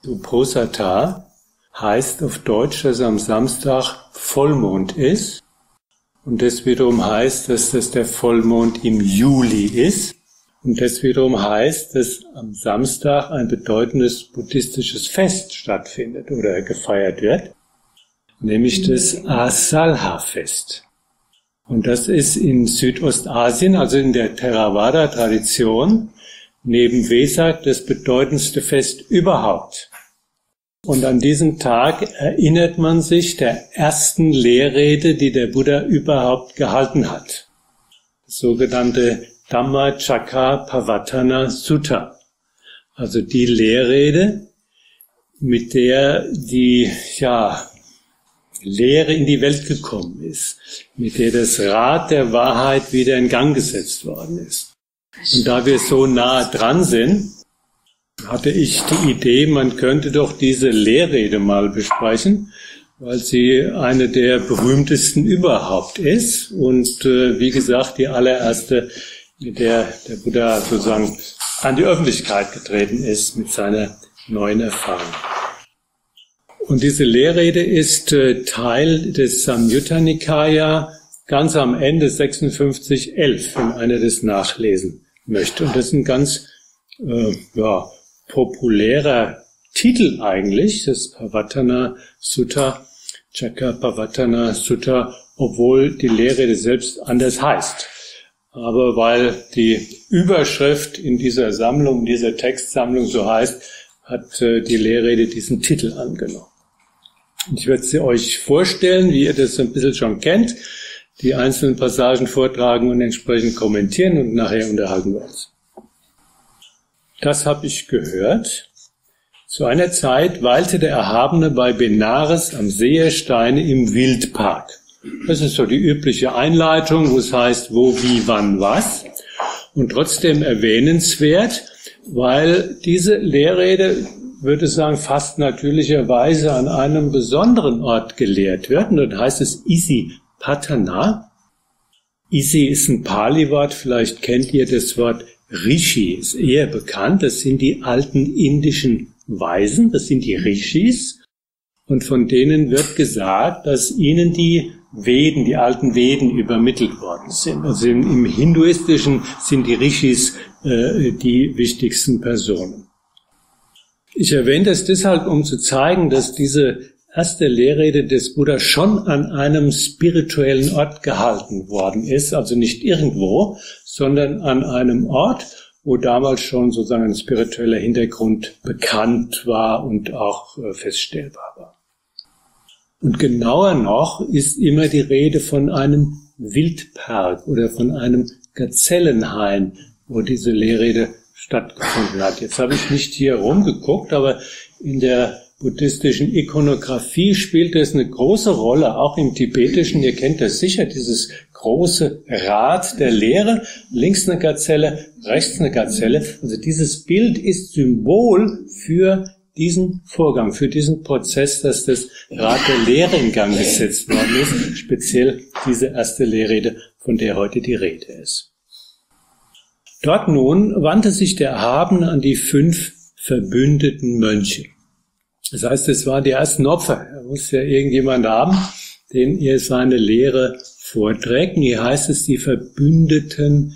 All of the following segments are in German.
Uposatha heißt auf Deutsch, dass am Samstag Vollmond ist. Und das wiederum heißt, dass das der Vollmond im Juli ist. Und das wiederum heißt, dass am Samstag ein bedeutendes buddhistisches Fest stattfindet oder gefeiert wird, nämlich das Asalha-Fest. Und das ist in Südostasien, also in der Theravada-Tradition, neben Vesak das bedeutendste Fest überhaupt. Und an diesem Tag erinnert man sich der ersten Lehrrede, die der Buddha überhaupt gehalten hat. Das sogenannte Dhammacakkappavattana Sutta. Also die Lehrrede, mit der die, Lehre in die Welt gekommen ist, mit der das Rad der Wahrheit wieder in Gang gesetzt worden ist. Und da wir so nah dran sind, hatte ich die Idee, man könnte doch diese Lehrrede mal besprechen, weil sie eine der berühmtesten überhaupt ist und wie gesagt die allererste, mit der der Buddha sozusagen an die Öffentlichkeit getreten ist mit seiner neuen Erfahrung. Und diese Lehrrede ist Teil des Samyutta Nikaya, ganz am Ende 5611, wenn einer das nachlesen möchte. Und das ist ein ganz populärer Titel eigentlich, das Pavattana Sutta, Cakkappavattana Sutta, obwohl die Lehrrede selbst anders heißt. Aber weil die Überschrift in dieser Sammlung, dieser Textsammlung so heißt, hat die Lehrrede diesen Titel angenommen. Ich werde sie euch vorstellen, wie ihr das ein bisschen schon kennt, die einzelnen Passagen vortragen und entsprechend kommentieren und nachher unterhalten wir uns. Das habe ich gehört. Zu einer Zeit weilte der Erhabene bei Benares am Sehersteine im Wildpark. Das ist so die übliche Einleitung, wo es heißt, wo, wie, wann, was. Und trotzdem erwähnenswert, weil diese Lehrrede, würde ich sagen, fast natürlicherweise an einem besonderen Ort gelehrt wird. Und dann heißt es Isipatana. Isi ist ein Pali-Wort, vielleicht kennt ihr das Wort Rishi, ist eher bekannt. Das sind die alten indischen Weisen, das sind die Rishis. Und von denen wird gesagt, dass ihnen die Veden, die alten Veden übermittelt worden sind. Also im Hinduistischen sind die Rishis die wichtigsten Personen. Ich erwähne das deshalb, um zu zeigen, dass diese erste Lehrrede des Buddha schon an einem spirituellen Ort gehalten worden ist, also nicht irgendwo, sondern an einem Ort, wo damals schon sozusagen ein spiritueller Hintergrund bekannt war und auch feststellbar war. Und genauer noch ist immer die Rede von einem Wildpark oder von einem Gazellenhain, wo diese Lehrrede stattgefunden hat. Jetzt habe ich nicht hier rumgeguckt, aber in der buddhistischen Ikonographie spielt es eine große Rolle, auch im Tibetischen. Ihr kennt das sicher, dieses große Rad der Lehre. Links eine Gazelle, rechts eine Gazelle. Also dieses Bild ist Symbol für diesen Vorgang, für diesen Prozess, dass das Rad der Lehre in Gang gesetzt worden ist. Speziell diese erste Lehrrede, von der heute die Rede ist. Dort nun wandte sich der Erhabene an die 5 verbündeten Mönche. Das heißt, es waren die ersten Opfer. Er muss ja irgendjemand haben, den er seine Lehre vorträgt. Und hier heißt es die verbündeten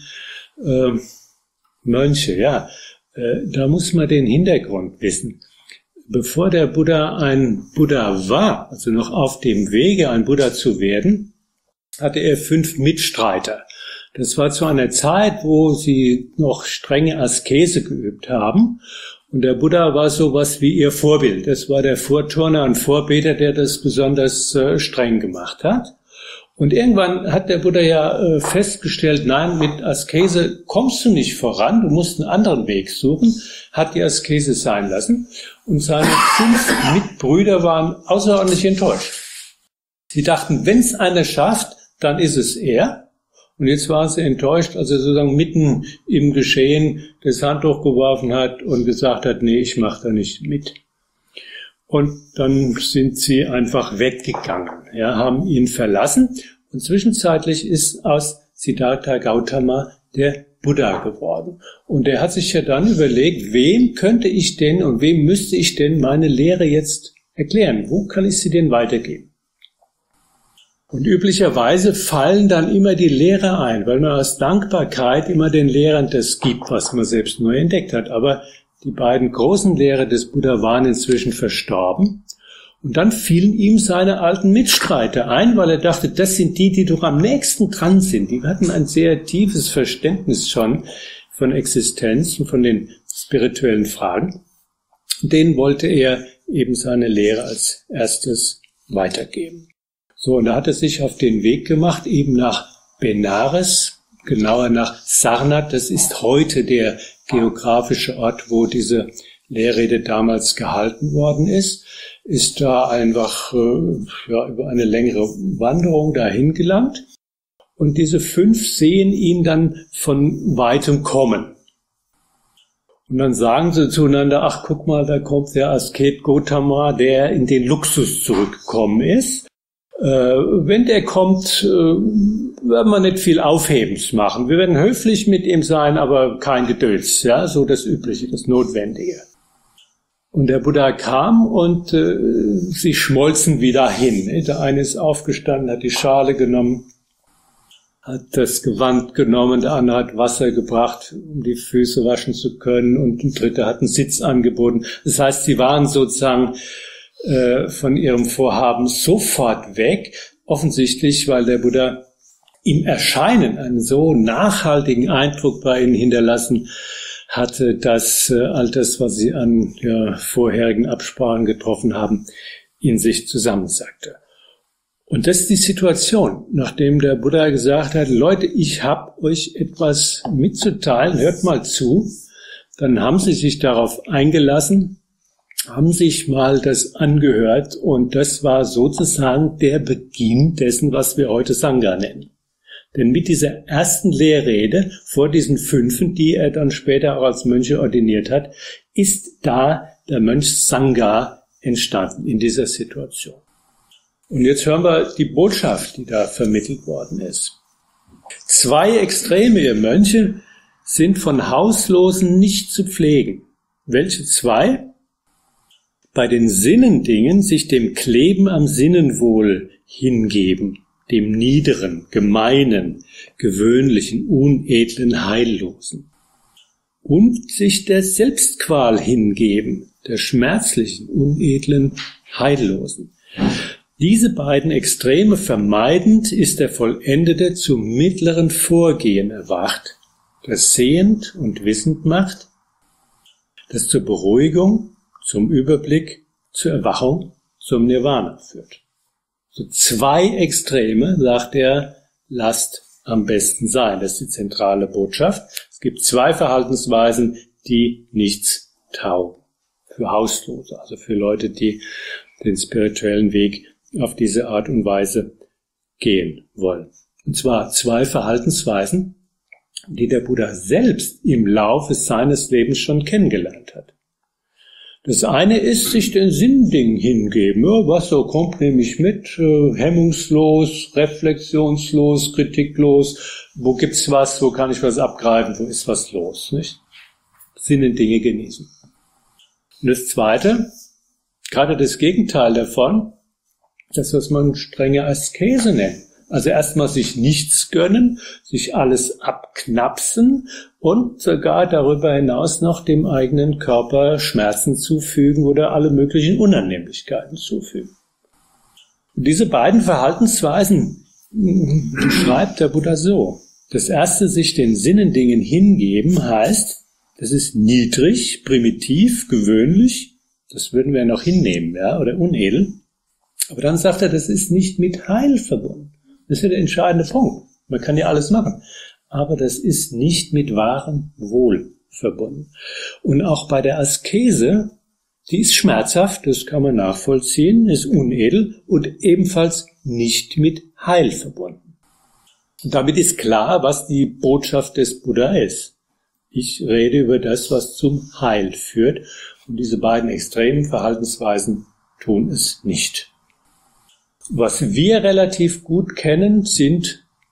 Mönche. Ja, da muss man den Hintergrund wissen. Bevor der Buddha ein Buddha war, also noch auf dem Wege, ein Buddha zu werden, hatte er 5 Mitstreiter. Das war zu einer Zeit, wo sie noch strenge Askese geübt haben. Und der Buddha war sowas wie ihr Vorbild. Das war der Vorturner und Vorbeter, der das besonders streng gemacht hat. Und irgendwann hat der Buddha ja festgestellt, nein, mit Askese kommst du nicht voran, du musst einen anderen Weg suchen, hat die Askese sein lassen. Und seine 5 Mitbrüder waren außerordentlich enttäuscht. Sie dachten, wenn es einer schafft, dann ist es er. Und jetzt waren sie enttäuscht, als er sozusagen mitten im Geschehen das Handtuch geworfen hat und gesagt hat, nee, ich mache da nicht mit. Und dann sind sie einfach weggegangen, ja, haben ihn verlassen. Und zwischenzeitlich ist aus Siddhartha Gautama der Buddha geworden. Und er hat sich ja dann überlegt, wem könnte ich denn und wem müsste ich denn meine Lehre jetzt erklären? Wo kann ich sie denn weitergeben? Und üblicherweise fallen dann immer die Lehrer ein, weil man aus Dankbarkeit immer den Lehrern das gibt, was man selbst neu entdeckt hat. Aber die beiden großen Lehrer des Buddha waren inzwischen verstorben. Und dann fielen ihm seine alten Mitstreiter ein, weil er dachte, das sind die doch am nächsten dran sind. Die hatten ein sehr tiefes Verständnis schon von Existenz und von den spirituellen Fragen. Denen wollte er eben seine Lehre als erstes weitergeben. So, und da hat er sich auf den Weg gemacht, eben nach Benares, genauer nach Sarnath. Das ist heute der geografische Ort, wo diese Lehrrede damals gehalten worden ist da einfach über eine längere Wanderung dahin gelangt. Und diese 5 sehen ihn dann von weitem kommen. Und dann sagen sie zueinander, ach guck mal, da kommt der Asket Gotama, der in den Luxus zurückgekommen ist. Wenn der kommt, werden wir nicht viel Aufhebens machen. Wir werden höflich mit ihm sein, aber kein Gedöns, ja, so das Übliche, das Notwendige. Und der Buddha kam und sie schmolzen wieder hin. Der eine ist aufgestanden, hat die Schale genommen, hat das Gewand genommen, der andere hat Wasser gebracht, um die Füße waschen zu können, und ein dritter hat einen Sitz angeboten. Das heißt, sie waren sozusagen von ihrem Vorhaben sofort weg, offensichtlich, weil der Buddha im Erscheinen einen so nachhaltigen Eindruck bei ihnen hinterlassen hatte, dass all das, was sie an vorherigen Absprachen getroffen haben, in sich zusammensackte. Und das ist die Situation, nachdem der Buddha gesagt hat, Leute, ich habe euch etwas mitzuteilen, hört mal zu. Dann haben sie sich darauf eingelassen, haben sich mal das angehört, und das war sozusagen der Beginn dessen, was wir heute Sangha nennen. Denn mit dieser ersten Lehrrede vor diesen 5, die er dann später auch als Mönche ordiniert hat, ist da der Mönch Sangha entstanden in dieser Situation. Und jetzt hören wir die Botschaft, die da vermittelt worden ist. 2 Extreme, ihr Mönche, sind von Hauslosen nicht zu pflegen. Welche 2? Bei den Sinnendingen sich dem Kleben am Sinnenwohl hingeben, dem Niederen, Gemeinen, Gewöhnlichen, Unedlen, Heillosen. Und sich der Selbstqual hingeben, der Schmerzlichen, Unedlen, Heillosen. Diese beiden Extreme vermeidend ist der Vollendete zum mittleren Vorgehen erwacht, das sehend und wissend macht, das zur Beruhigung, zum Überblick, zur Erwachung, zum Nirvana führt. So 2 Extreme, sagt er, lasst am besten sein. Das ist die zentrale Botschaft. Es gibt 2 Verhaltensweisen, die nichts taugen. Für Hauslose, also für Leute, die den spirituellen Weg auf diese Art und Weise gehen wollen. Und zwar 2 Verhaltensweisen, die der Buddha selbst im Laufe seines Lebens schon kennengelernt hat. Das eine ist, sich den Sinndingen hingeben. Ja, was so kommt, nehme ich mit, hemmungslos, reflexionslos, kritiklos. Wo gibt's was, wo kann ich was abgreifen, wo ist was los, nicht? Sinnendinge genießen. Und das zweite, gerade das Gegenteil davon, das, was man strenge Askese nennt. Also erstmal sich nichts gönnen, sich alles abknapsen und sogar darüber hinaus noch dem eigenen Körper Schmerzen zufügen oder alle möglichen Unannehmlichkeiten zufügen. Und diese beiden Verhaltensweisen beschreibt der Buddha so. Das erste, sich den Sinnendingen hingeben, heißt, das ist niedrig, primitiv, gewöhnlich, das würden wir noch hinnehmen, ja, oder unedel. Aber dann sagt er, das ist nicht mit Heil verbunden. Das ist ja der entscheidende Punkt. Man kann ja alles machen. Aber das ist nicht mit wahrem Wohl verbunden. Und auch bei der Askese, die ist schmerzhaft, das kann man nachvollziehen, ist unedel und ebenfalls nicht mit Heil verbunden. Und damit ist klar, was die Botschaft des Buddha ist. Ich rede über das, was zum Heil führt. Und diese beiden extremen Verhaltensweisen tun es nicht. Was wir relativ gut kennen, sind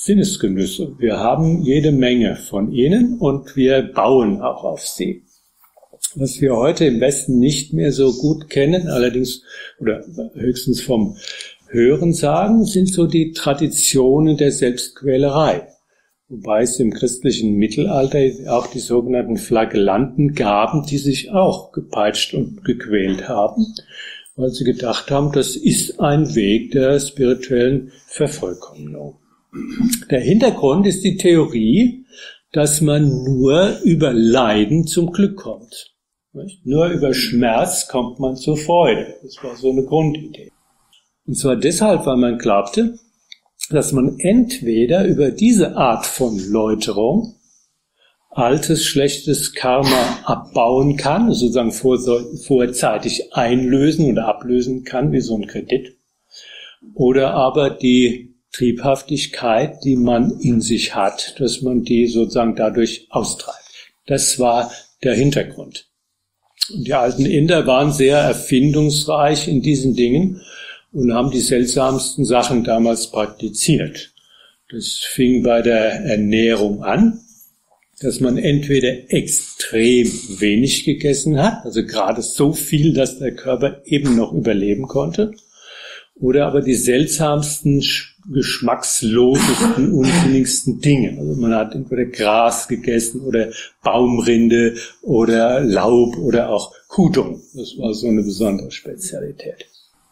Sinnesgenüsse. Wir haben jede Menge von ihnen und wir bauen auch auf sie. Was wir heute im Westen nicht mehr so gut kennen, allerdings oder höchstens vom Hören sagen, sind so die Traditionen der Selbstquälerei. Wobei es im christlichen Mittelalter auch die sogenannten Flagellanten gaben, die sich auch gepeitscht und gequält haben, weil sie gedacht haben, das ist ein Weg der spirituellen Vervollkommnung. Der Hintergrund ist die Theorie, dass man nur über Leiden zum Glück kommt. Nur über Schmerz kommt man zur Freude. Das war so eine Grundidee. Und zwar deshalb, weil man glaubte, dass man entweder über diese Art von Läuterung altes, schlechtes Karma abbauen kann, sozusagen vorzeitig einlösen oder ablösen kann, wie so ein Kredit, oder aber die Triebhaftigkeit, die man in sich hat, dass man die sozusagen dadurch austreibt. Das war der Hintergrund. Und die alten Inder waren sehr erfindungsreich in diesen Dingen und haben die seltsamsten Sachen damals praktiziert. Das fing bei der Ernährung an, dass man entweder extrem wenig gegessen hat, also gerade so viel, dass der Körper eben noch überleben konnte, oder aber die seltsamsten, geschmackslosesten, unsinnigsten Dinge. Also man hat entweder Gras gegessen oder Baumrinde oder Laub oder auch Kutung. Das war so eine besondere Spezialität.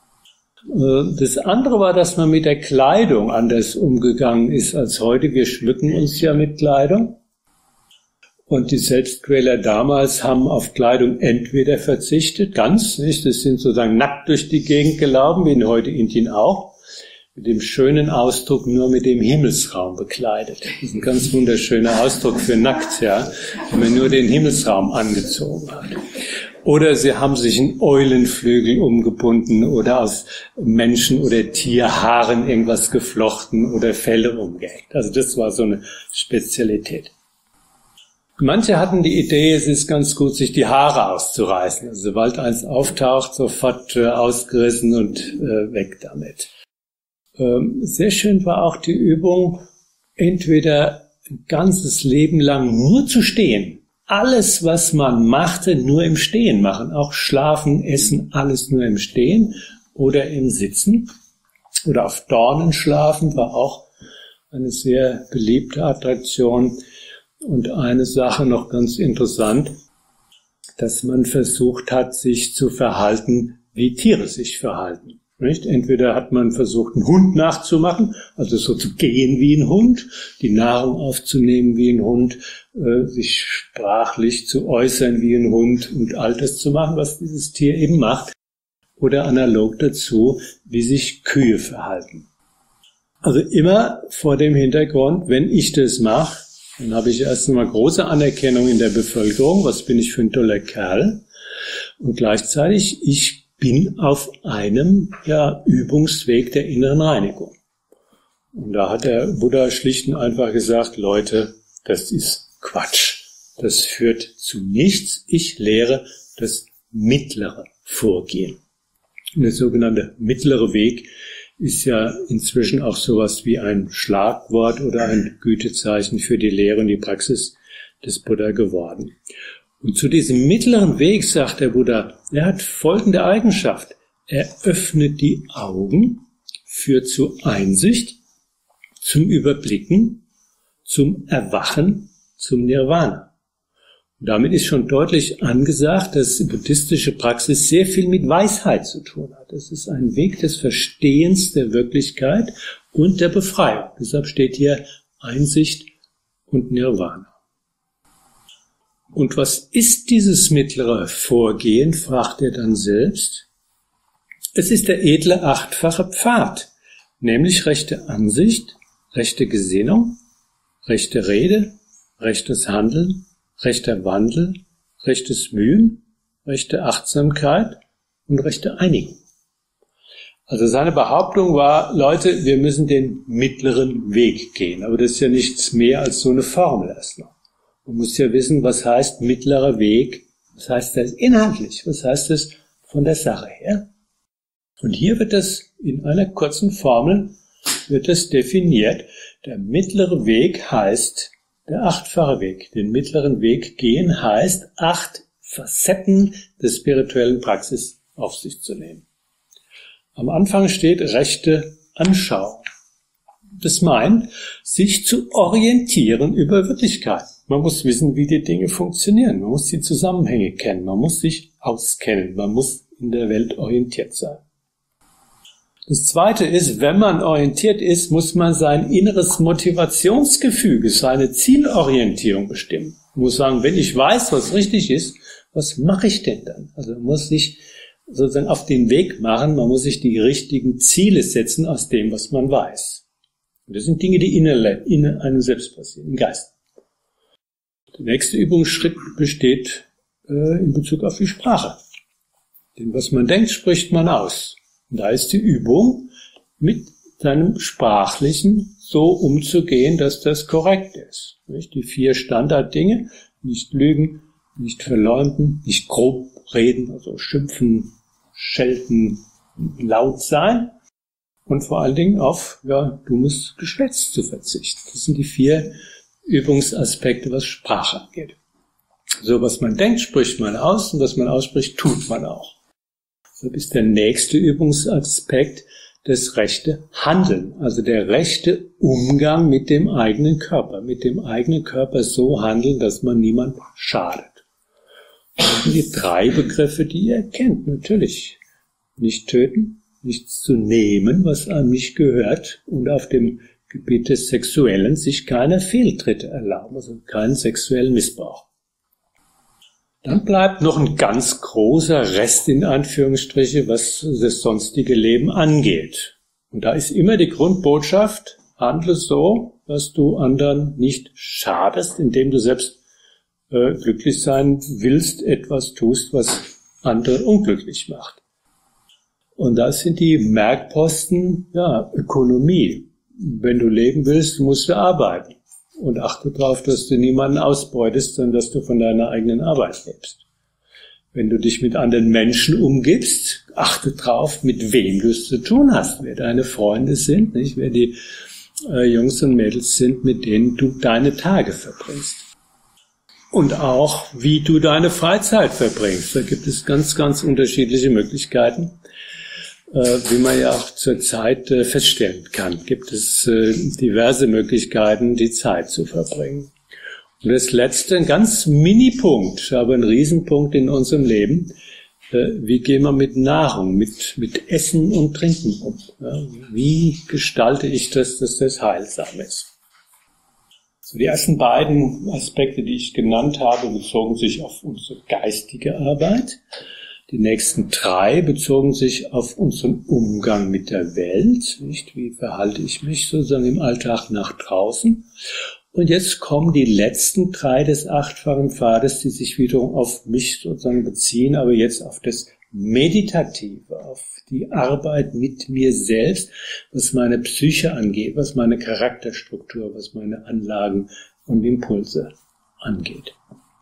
Das andere war, dass man mit der Kleidung anders umgegangen ist als heute. Wir schmücken uns ja mit Kleidung. Und die Selbstquäler damals haben auf Kleidung entweder verzichtet, ganz, nicht, das sind sozusagen nackt durch die Gegend gelaufen, wie in heute Indien auch, mit dem schönen Ausdruck nur mit dem Himmelsraum bekleidet. Das ist ein ganz wunderschöner Ausdruck für nackt, ja, wenn man nur den Himmelsraum angezogen hat. Oder sie haben sich in Eulenflügel umgebunden oder aus Menschen- oder Tierhaaren irgendwas geflochten oder Felle umgehängt. Also das war so eine Spezialität. Manche hatten die Idee, es ist ganz gut, sich die Haare auszureißen. Also sobald eins auftaucht, sofort ausgerissen und weg damit. Sehr schön war auch die Übung, entweder ein ganzes Leben lang nur zu stehen. Alles, was man machte, nur im Stehen machen. Auch Schlafen, Essen, alles nur im Stehen oder im Sitzen. Oder auf Dornen schlafen war auch eine sehr beliebte Attraktion. Und eine Sache noch ganz interessant, dass man versucht hat, sich zu verhalten, wie Tiere sich verhalten. Nicht? Entweder hat man versucht, einen Hund nachzumachen, also so zu gehen wie ein Hund, die Nahrung aufzunehmen wie ein Hund, sich sprachlich zu äußern wie ein Hund und all das zu machen, was dieses Tier eben macht. Oder analog dazu, wie sich Kühe verhalten. Also immer vor dem Hintergrund, wenn ich das mache, dann habe ich erst einmal große Anerkennung in der Bevölkerung. Was bin ich für ein toller Kerl? Und gleichzeitig, ich bin auf einem Übungsweg der inneren Reinigung. Und da hat der Buddha schlicht und einfach gesagt, Leute, das ist Quatsch. Das führt zu nichts. Ich lehre das mittlere Vorgehen. Und der sogenannte mittlere Weg ist ja inzwischen auch sowas wie ein Schlagwort oder ein Gütezeichen für die Lehre und die Praxis des Buddha geworden. Und zu diesem mittleren Weg, sagt der Buddha, er hat folgende Eigenschaft. Er öffnet die Augen, führt zu Einsicht, zum Überblicken, zum Erwachen, zum Nirvana. Und damit ist schon deutlich angesagt, dass buddhistische Praxis sehr viel mit Weisheit zu tun hat. Es ist ein Weg des Verstehens der Wirklichkeit und der Befreiung. Deshalb steht hier Einsicht und Nirvana. Und was ist dieses mittlere Vorgehen, fragt er dann selbst. Es ist der edle achtfache Pfad, nämlich rechte Ansicht, rechte Gesinnung, rechte Rede, rechtes Handeln, rechter Wandel, rechtes Mühen, rechte Achtsamkeit und rechte Einigung. Also seine Behauptung war, Leute, wir müssen den mittleren Weg gehen. Aber das ist ja nichts mehr als so eine Formel erst noch. Man muss ja wissen, was heißt mittlerer Weg, was heißt das inhaltlich, was heißt das von der Sache her. Und hier wird das in einer kurzen Formel wird das definiert. Der mittlere Weg heißt der 8-fache Weg. Den mittleren Weg gehen heißt, 8 Facetten der spirituellen Praxis auf sich zu nehmen. Am Anfang steht rechte Anschauung. Das meint, sich zu orientieren über Wirklichkeit. Man muss wissen, wie die Dinge funktionieren. Man muss die Zusammenhänge kennen. Man muss sich auskennen. Man muss in der Welt orientiert sein. Das Zweite ist, wenn man orientiert ist, muss man sein inneres Motivationsgefüge, seine Zielorientierung bestimmen. Man muss sagen, wenn ich weiß, was richtig ist, was mache ich denn dann? Also man muss sich sozusagen auf den Weg machen, man muss sich die richtigen Ziele setzen aus dem, was man weiß. Und das sind Dinge, die in einem selbst passieren, im Geist. Der nächste Übungsschritt besteht in Bezug auf die Sprache. Denn was man denkt, spricht man aus. Und da ist die Übung, mit seinem Sprachlichen so umzugehen, dass das korrekt ist. Die 4 Standarddinge, nicht lügen, nicht verleumden, nicht grob reden, also schimpfen, schelten, laut sein und vor allen Dingen auf dummes Geschwätz zu verzichten. Das sind die 4 Übungsaspekte, was Sprache angeht. So, was man denkt, spricht man aus und was man ausspricht, tut man auch. So ist der nächste Übungsaspekt das rechte Handeln, also der rechte Umgang mit dem eigenen Körper. Mit dem eigenen Körper so handeln, dass man niemand schadet. Das sind die 3 Begriffe, die ihr kennt, natürlich. Nicht töten, nichts zu nehmen, was einem nicht gehört und auf dem Gebiet des Sexuellen sich keine Fehltritte erlauben, also keinen sexuellen Missbrauch. Dann bleibt noch ein ganz großer Rest in Anführungsstriche, was das sonstige Leben angeht. Und da ist immer die Grundbotschaft, handle so, dass du anderen nicht schadest, indem du selbst glücklich sein willst, etwas tust, was andere unglücklich macht. Und das sind die Merkposten, Ökonomie. Wenn du leben willst, musst du arbeiten. Und achte darauf, dass du niemanden ausbeutest, sondern dass du von deiner eigenen Arbeit lebst. Wenn du dich mit anderen Menschen umgibst, achte darauf, mit wem du es zu tun hast, wer deine Freunde sind, nicht, wer die Jungs und Mädels sind, mit denen du deine Tage verbringst. Und auch, wie du deine Freizeit verbringst. Da gibt es ganz, ganz unterschiedliche Möglichkeiten. Wie man ja auch zurzeit feststellen kann, gibt es diverse Möglichkeiten, die Zeit zu verbringen. Und das letzte, ein ganz Mini-Punkt, aber ein Riesenpunkt in unserem Leben, wie gehen wir mit Nahrung, mit Essen und Trinken um? Ja, wie gestalte ich das, dass das heilsam ist? So, die ersten beiden Aspekte, die ich genannt habe, bezogen sich auf unsere geistige Arbeit. Die nächsten 3 bezogen sich auf unseren Umgang mit der Welt, nicht? Wie verhalte ich mich sozusagen im Alltag nach draußen? Und jetzt kommen die letzten 3 des 8-fachen Pfades, die sich wiederum auf mich sozusagen beziehen, aber jetzt auf das Meditative, auf die Arbeit mit mir selbst, was meine Psyche angeht, was meine Charakterstruktur, was meine Anlagen und Impulse angeht.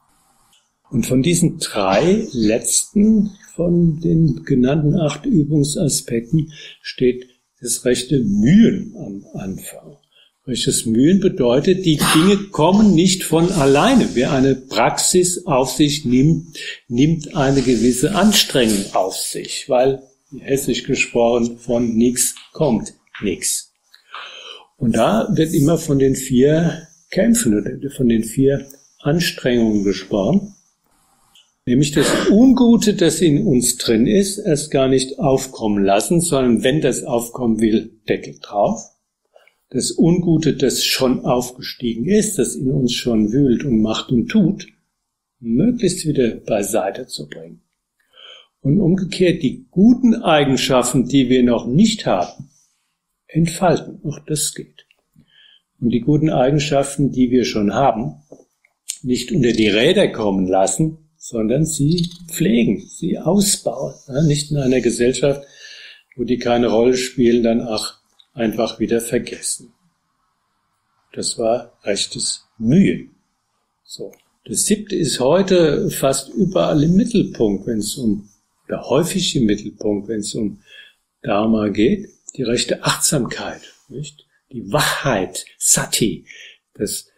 Und von diesen 3 letzten, von den genannten 8 Übungsaspekten, steht das rechte Mühen am Anfang. Rechtes Mühen bedeutet, die Dinge kommen nicht von alleine. Wer eine Praxis auf sich nimmt, nimmt eine gewisse Anstrengung auf sich, weil, hessisch gesprochen, von nichts kommt nichts. Und da wird immer von den 4 Kämpfen oder von den 4 Anstrengungen gesprochen. Nämlich das Ungute, das in uns drin ist, erst gar nicht aufkommen lassen, sondern wenn das aufkommen will, Deckel drauf. Das Ungute, das schon aufgestiegen ist, das in uns schon wühlt und macht und tut, möglichst wieder beiseite zu bringen. Und umgekehrt die guten Eigenschaften, die wir noch nicht haben, entfalten. Auch das geht. Und die guten Eigenschaften, die wir schon haben, nicht unter die Räder kommen lassen, sondern sie pflegen, sie ausbauen. Ja, nicht in einer Gesellschaft, wo die keine Rolle spielen, dann auch einfach wieder vergessen. Das war rechtes Mühen. So. Das 7. ist heute fast überall im Mittelpunkt, oder häufig im Mittelpunkt, wenn es um Dharma geht, die rechte Achtsamkeit, nicht? die Wachheit, Sati, das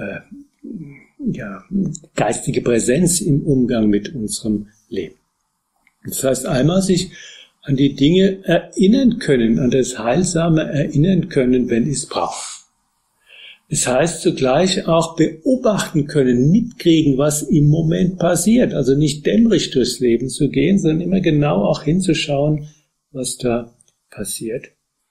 geistige Präsenz im Umgang mit unserem Leben. Das heißt, einmal sich an die Dinge erinnern können, an das Heilsame erinnern können, wenn ich es brauche. Es heißt zugleich auch beobachten können, mitkriegen, was im Moment passiert. Also nicht dämmerig durchs Leben zu gehen, sondern immer genau auch hinzuschauen, was da passiert.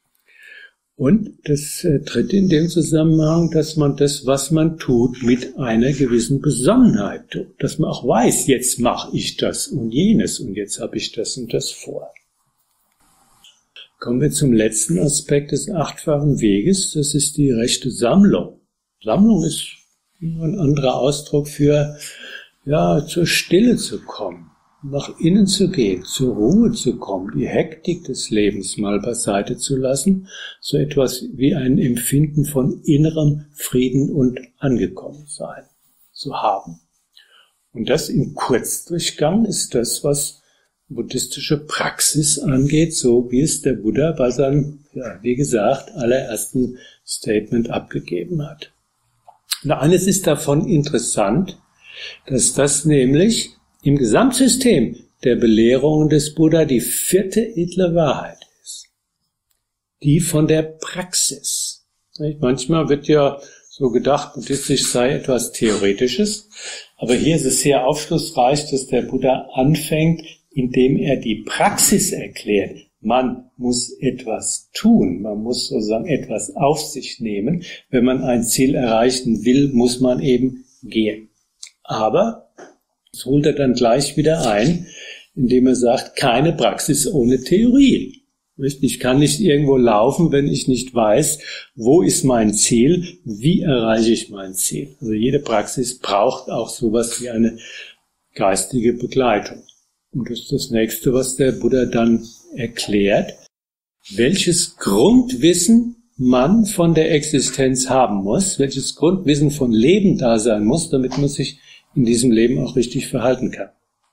Und das Dritte in dem Zusammenhang, dass man das, was man tut, mit einer gewissen Besonnenheit tut. Dass man auch weiß, jetzt mache ich das und jenes und jetzt habe ich das und das vor. Kommen wir zum letzten Aspekt des achtfachen Weges, das ist die rechte Sammlung. Sammlung ist ein anderer Ausdruck für, zur Stille zu kommen, nach innen zu gehen, zur Ruhe zu kommen, die Hektik des Lebens mal beiseite zu lassen, so etwas wie ein Empfinden von innerem Frieden und Angekommensein zu haben. Und das im Kurzdurchgang ist das, was buddhistische Praxis angeht, so wie es der Buddha bei seinem, wie gesagt, allerersten Statement abgegeben hat. Und eines ist davon interessant, dass das nämlich im Gesamtsystem der Belehrungen des Buddha die vierte edle Wahrheit ist. Die von der Praxis. Manchmal wird ja so gedacht, buddhistisch sei etwas Theoretisches, aber hier ist es sehr aufschlussreich, dass der Buddha anfängt, indem er die Praxis erklärt. Man muss etwas tun, man muss sozusagen etwas auf sich nehmen. Wenn man ein Ziel erreichen will, muss man eben gehen. Aber das holt er dann gleich wieder ein, indem er sagt, keine Praxis ohne Theorie. Ich kann nicht irgendwo laufen, wenn ich nicht weiß, wo ist mein Ziel, wie erreiche ich mein Ziel. Also jede Praxis braucht auch sowas wie eine geistige Begleitung. Und das ist das Nächste, was der Buddha dann erklärt, welches Grundwissen man von der Existenz haben muss, welches Grundwissen von Leben da sein muss, damit man sich in diesem Leben auch richtig verhalten kann.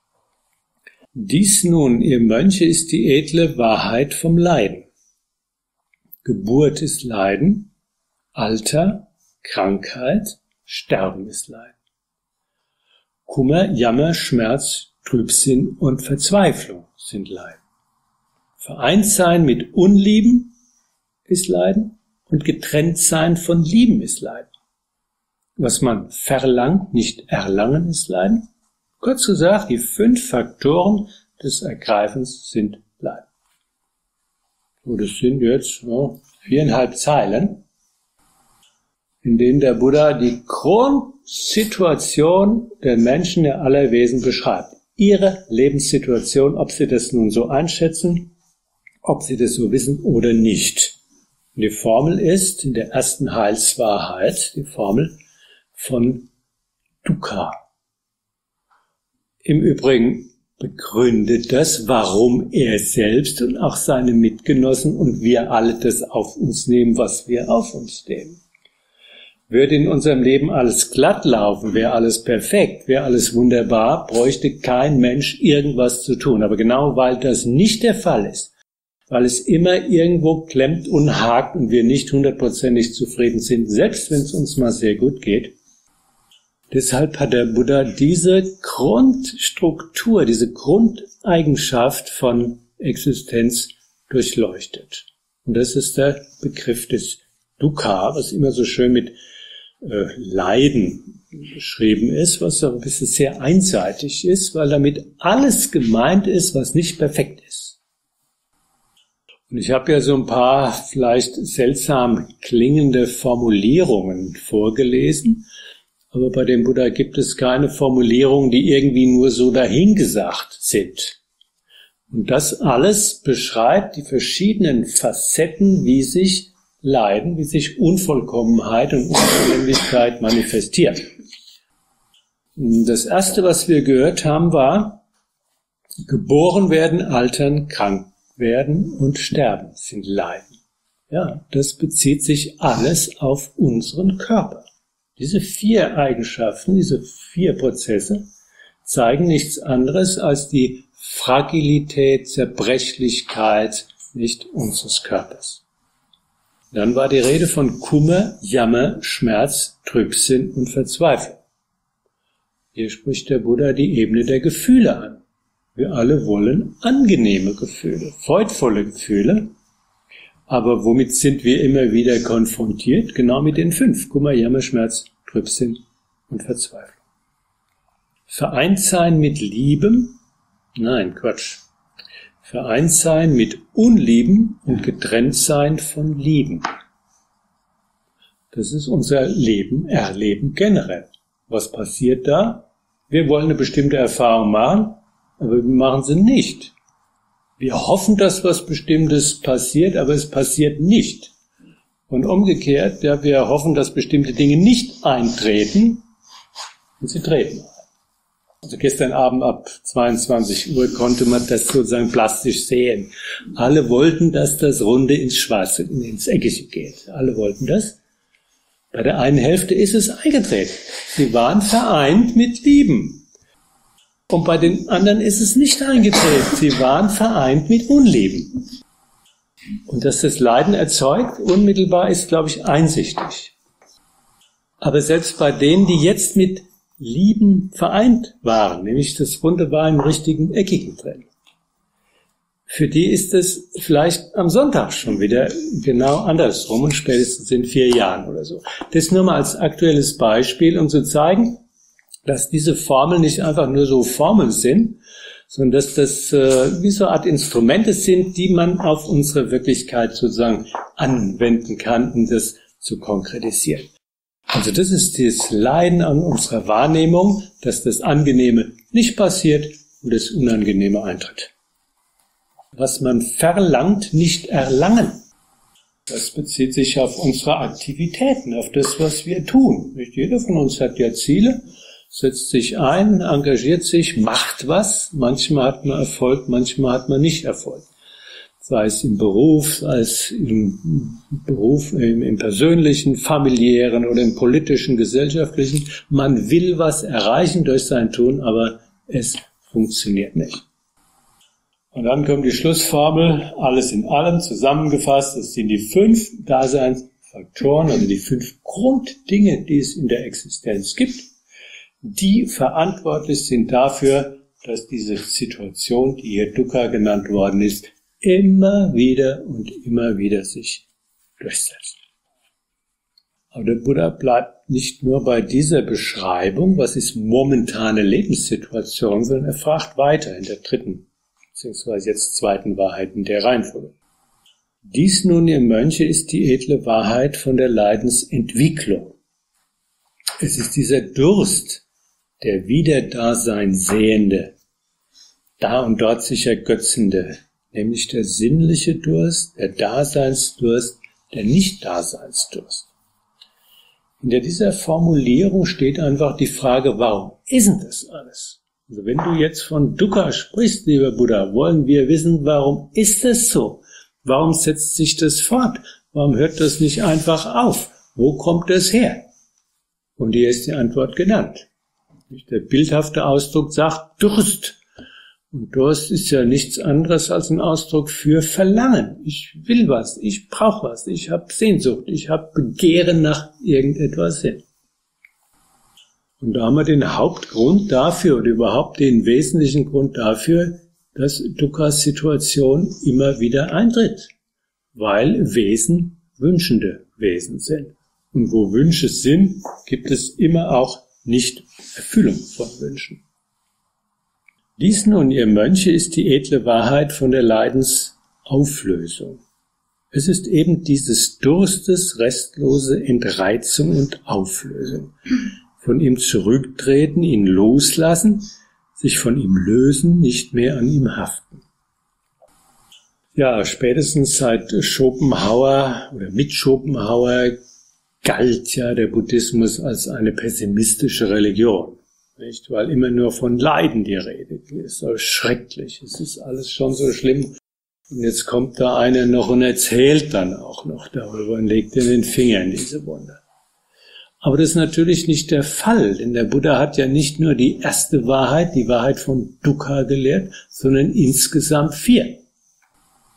Dies nun, ihr Mönche, ist die edle Wahrheit vom Leiden. Geburt ist Leiden, Alter, Krankheit, Sterben ist Leiden. Kummer, Jammer, Schmerz, Trübsinn und Verzweiflung sind Leiden. Vereintsein mit Unlieben ist Leiden und Getrenntsein von Lieben ist Leiden. Was man verlangt, nicht erlangen, ist Leiden. Kurz gesagt, die 5 Faktoren des Ergreifens sind Leiden. So, das sind jetzt 4,5 Zeilen, in denen der Buddha die Grundsituation der Menschen, der aller Wesen beschreibt. Ihre Lebenssituation, ob sie das nun so einschätzen, ob sie das so wissen oder nicht. Und die Formel ist in der ersten Heilswahrheit die Formel von Dukkha. Im Übrigen begründet das, warum er selbst und auch seine Mitgenossen und wir alle das auf uns nehmen, was wir auf uns nehmen. Würde in unserem Leben alles glatt laufen, wäre alles perfekt, wäre alles wunderbar, bräuchte kein Mensch irgendwas zu tun. Aber genau weil das nicht der Fall ist, weil es immer irgendwo klemmt und hakt und wir nicht 100%ig zufrieden sind, selbst wenn es uns mal sehr gut geht, deshalb hat der Buddha diese Grundstruktur, diese Grundeigenschaft von Existenz durchleuchtet. Und das ist der Begriff des Dukkha, was immer so schön mit Leiden beschrieben ist, was aber ein bisschen sehr einseitig ist, weil damit alles gemeint ist, was nicht perfekt ist. Und ich habe ja so ein paar vielleicht seltsam klingende Formulierungen vorgelesen, aber bei dem Buddha gibt es keine Formulierungen, die irgendwie nur so dahingesagt sind. Und das alles beschreibt die verschiedenen Facetten, wie sich Leiden, wie sich Unvollkommenheit und Unzulänglichkeit manifestiert. Das erste, was wir gehört haben, war, geboren werden, altern, krank werden und sterben sind Leiden. Ja, das bezieht sich alles auf unseren Körper. Diese 4 Eigenschaften, diese 4 Prozesse zeigen nichts anderes als die Fragilität, Zerbrechlichkeit nicht unseres Körpers. Dann war die Rede von Kummer, Jammer, Schmerz, Trübsinn und Verzweiflung. Hier spricht der Buddha die Ebene der Gefühle an. Wir alle wollen angenehme Gefühle, freudvolle Gefühle. Aber womit sind wir immer wieder konfrontiert? Genau mit den 5. Kummer, Jammer, Schmerz, Trübsinn und Verzweiflung. Vereint sein mit Liebem? Nein, Quatsch. Vereint sein mit Unlieben und getrennt sein von Lieben. Das ist unser Erleben generell. Was passiert da? Wir wollen eine bestimmte Erfahrung machen, aber wir machen sie nicht. Wir hoffen, dass was Bestimmtes passiert, aber es passiert nicht. Und umgekehrt, ja, wir hoffen, dass bestimmte Dinge nicht eintreten und sie treten ein. Also gestern Abend ab 22 Uhr konnte man das sozusagen plastisch sehen. Alle wollten, dass das Runde ins Schwarze, ins Eckige geht. Alle wollten das. Bei der einen Hälfte ist es eingetreten. Sie waren vereint mit Lieben. Und bei den anderen ist es nicht eingetreten. Sie waren vereint mit Unlieben. Und dass das Leiden erzeugt, unmittelbar, ist, glaube ich, einsichtig. Aber selbst bei denen, die jetzt mit Lieben vereint waren, nämlich das Runde war im richtigen Eckigen drin, für die ist es vielleicht am Sonntag schon wieder genau andersrum und spätestens in 4 Jahren oder so. Das nur mal als aktuelles Beispiel, um zu zeigen, dass diese Formeln nicht einfach nur so Formeln sind, sondern dass das wie so eine Art Instrumente sind, die man auf unsere Wirklichkeit sozusagen anwenden kann, um das zu konkretisieren. Also das ist das Leiden an unserer Wahrnehmung, dass das Angenehme nicht passiert und das Unangenehme eintritt. Was man verlangt, nicht erlangen. Das bezieht sich auf unsere Aktivitäten, auf das, was wir tun. Nicht jeder von uns hat ja Ziele, setzt sich ein, engagiert sich, macht was. Manchmal hat man Erfolg, manchmal hat man nicht Erfolg. Sei es im Beruf, sei es im persönlichen, familiären oder im politischen, gesellschaftlichen. Man will was erreichen durch sein Tun, aber es funktioniert nicht. Und dann kommt die Schlussformel, alles in allem zusammengefasst. Das sind die 5 Daseinsfaktoren, also die 5 Grunddinge, die es in der Existenz gibt, die verantwortlich sind dafür, dass diese Situation, die hier Dukkha genannt worden ist, immer wieder sich durchsetzt. Aber der Buddha bleibt nicht nur bei dieser Beschreibung, was ist momentane Lebenssituation, sondern er fragt weiter in der 3. beziehungsweise jetzt 2. Wahrheit in der Reihenfolge. Dies nun, ihr Mönche, ist die edle Wahrheit von der Leidensentwicklung. Es ist dieser Durst, der Wiederdasein sehende, da und dort sich ergötzende, nämlich der sinnliche Durst, der Daseinsdurst, der Nicht-Daseinsdurst. Hinter dieser Formulierung steht einfach die Frage, warum ist denn das alles? Also wenn du jetzt von Dukkha sprichst, lieber Buddha, wollen wir wissen, warum ist das so? Warum setzt sich das fort? Warum hört das nicht einfach auf? Wo kommt das her? Und hier ist die Antwort genannt. Der bildhafte Ausdruck sagt Durst. Und Durst ist ja nichts anderes als ein Ausdruck für Verlangen. Ich will was, ich brauche was, ich habe Sehnsucht, ich habe Begehren nach irgendetwas hin. Und da haben wir den Hauptgrund dafür oder überhaupt den wesentlichen Grund dafür, dass Dukkhas Situation immer wieder eintritt. Weil Wesen wünschende Wesen sind. Und wo Wünsche sind, gibt es immer auch Nicht-Erfüllung von Wünschen. Dies nun, ihr Mönche, ist die edle Wahrheit von der Leidensauflösung. Es ist eben dieses Durstes restlose Entreizung und Auflösung. Von ihm zurücktreten, ihn loslassen, sich von ihm lösen, nicht mehr an ihm haften. Ja, spätestens seit Schopenhauer oder mit Schopenhauer galt ja der Buddhismus als eine pessimistische Religion. Nicht? Weil immer nur von Leiden die Rede ist. So schrecklich. Es ist alles schon so schlimm. Und jetzt kommt da einer noch und erzählt dann auch noch darüber und legt den Finger in diese Wunde. Aber das ist natürlich nicht der Fall, denn der Buddha hat ja nicht nur die erste Wahrheit, die Wahrheit von Dukkha gelehrt, sondern insgesamt 4.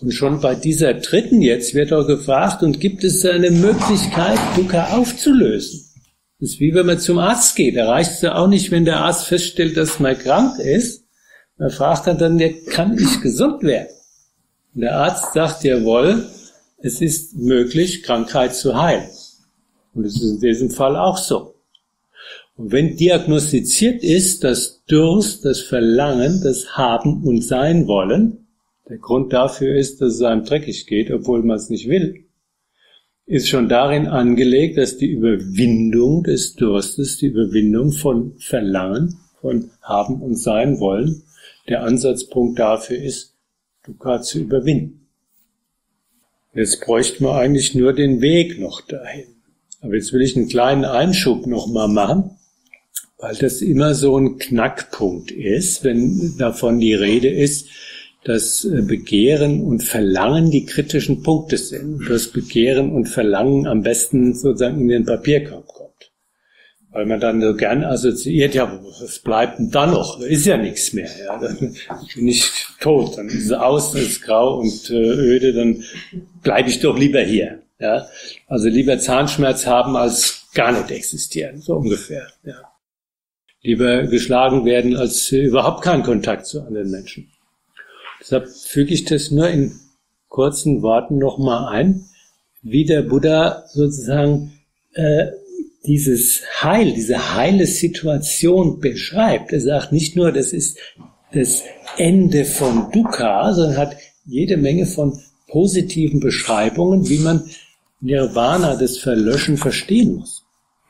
Und schon bei dieser dritten jetzt wird er gefragt, und gibt es eine Möglichkeit, Dukkha aufzulösen? Das ist wie wenn man zum Arzt geht. Da reicht es ja auch nicht, wenn der Arzt feststellt, dass man krank ist. Man fragt dann, kann ich gesund werden? Und der Arzt sagt, jawohl, es ist möglich, Krankheit zu heilen. Und es ist in diesem Fall auch so. Und wenn diagnostiziert ist, dass Durst, das Verlangen, das Haben und Sein wollen, der Grund dafür ist, dass es einem dreckig geht, obwohl man es nicht will, ist schon darin angelegt, dass die Überwindung des Durstes, die Überwindung von Verlangen, von Haben und Sein wollen, der Ansatzpunkt dafür ist, Dukkha zu überwinden. Jetzt bräuchte man eigentlich nur den Weg noch dahin. Aber jetzt will ich einen kleinen Einschub nochmal machen, weil das immer so ein Knackpunkt ist, wenn davon die Rede ist, dass Begehren und Verlangen die kritischen Punkte sind, dass Begehren und Verlangen am besten sozusagen in den Papierkorb kommt. Weil man dann so gern assoziiert, ja, was bleibt denn da noch? Da ist ja nichts mehr. Ja, dann bin ich tot, dann ist es aus, dann ist es grau und öde, dann bleibe ich doch lieber hier. Ja, also lieber Zahnschmerz haben, als gar nicht existieren, so ungefähr. Ja. Lieber geschlagen werden, als überhaupt keinen Kontakt zu anderen Menschen. Deshalb füge ich das nur in kurzen Worten nochmal ein, wie der Buddha sozusagen diese heile Situation beschreibt. Er sagt nicht nur, das ist das Ende von Dukkha, sondern hat jede Menge von positiven Beschreibungen, wie man Nirvana, das Verlöschen, verstehen muss.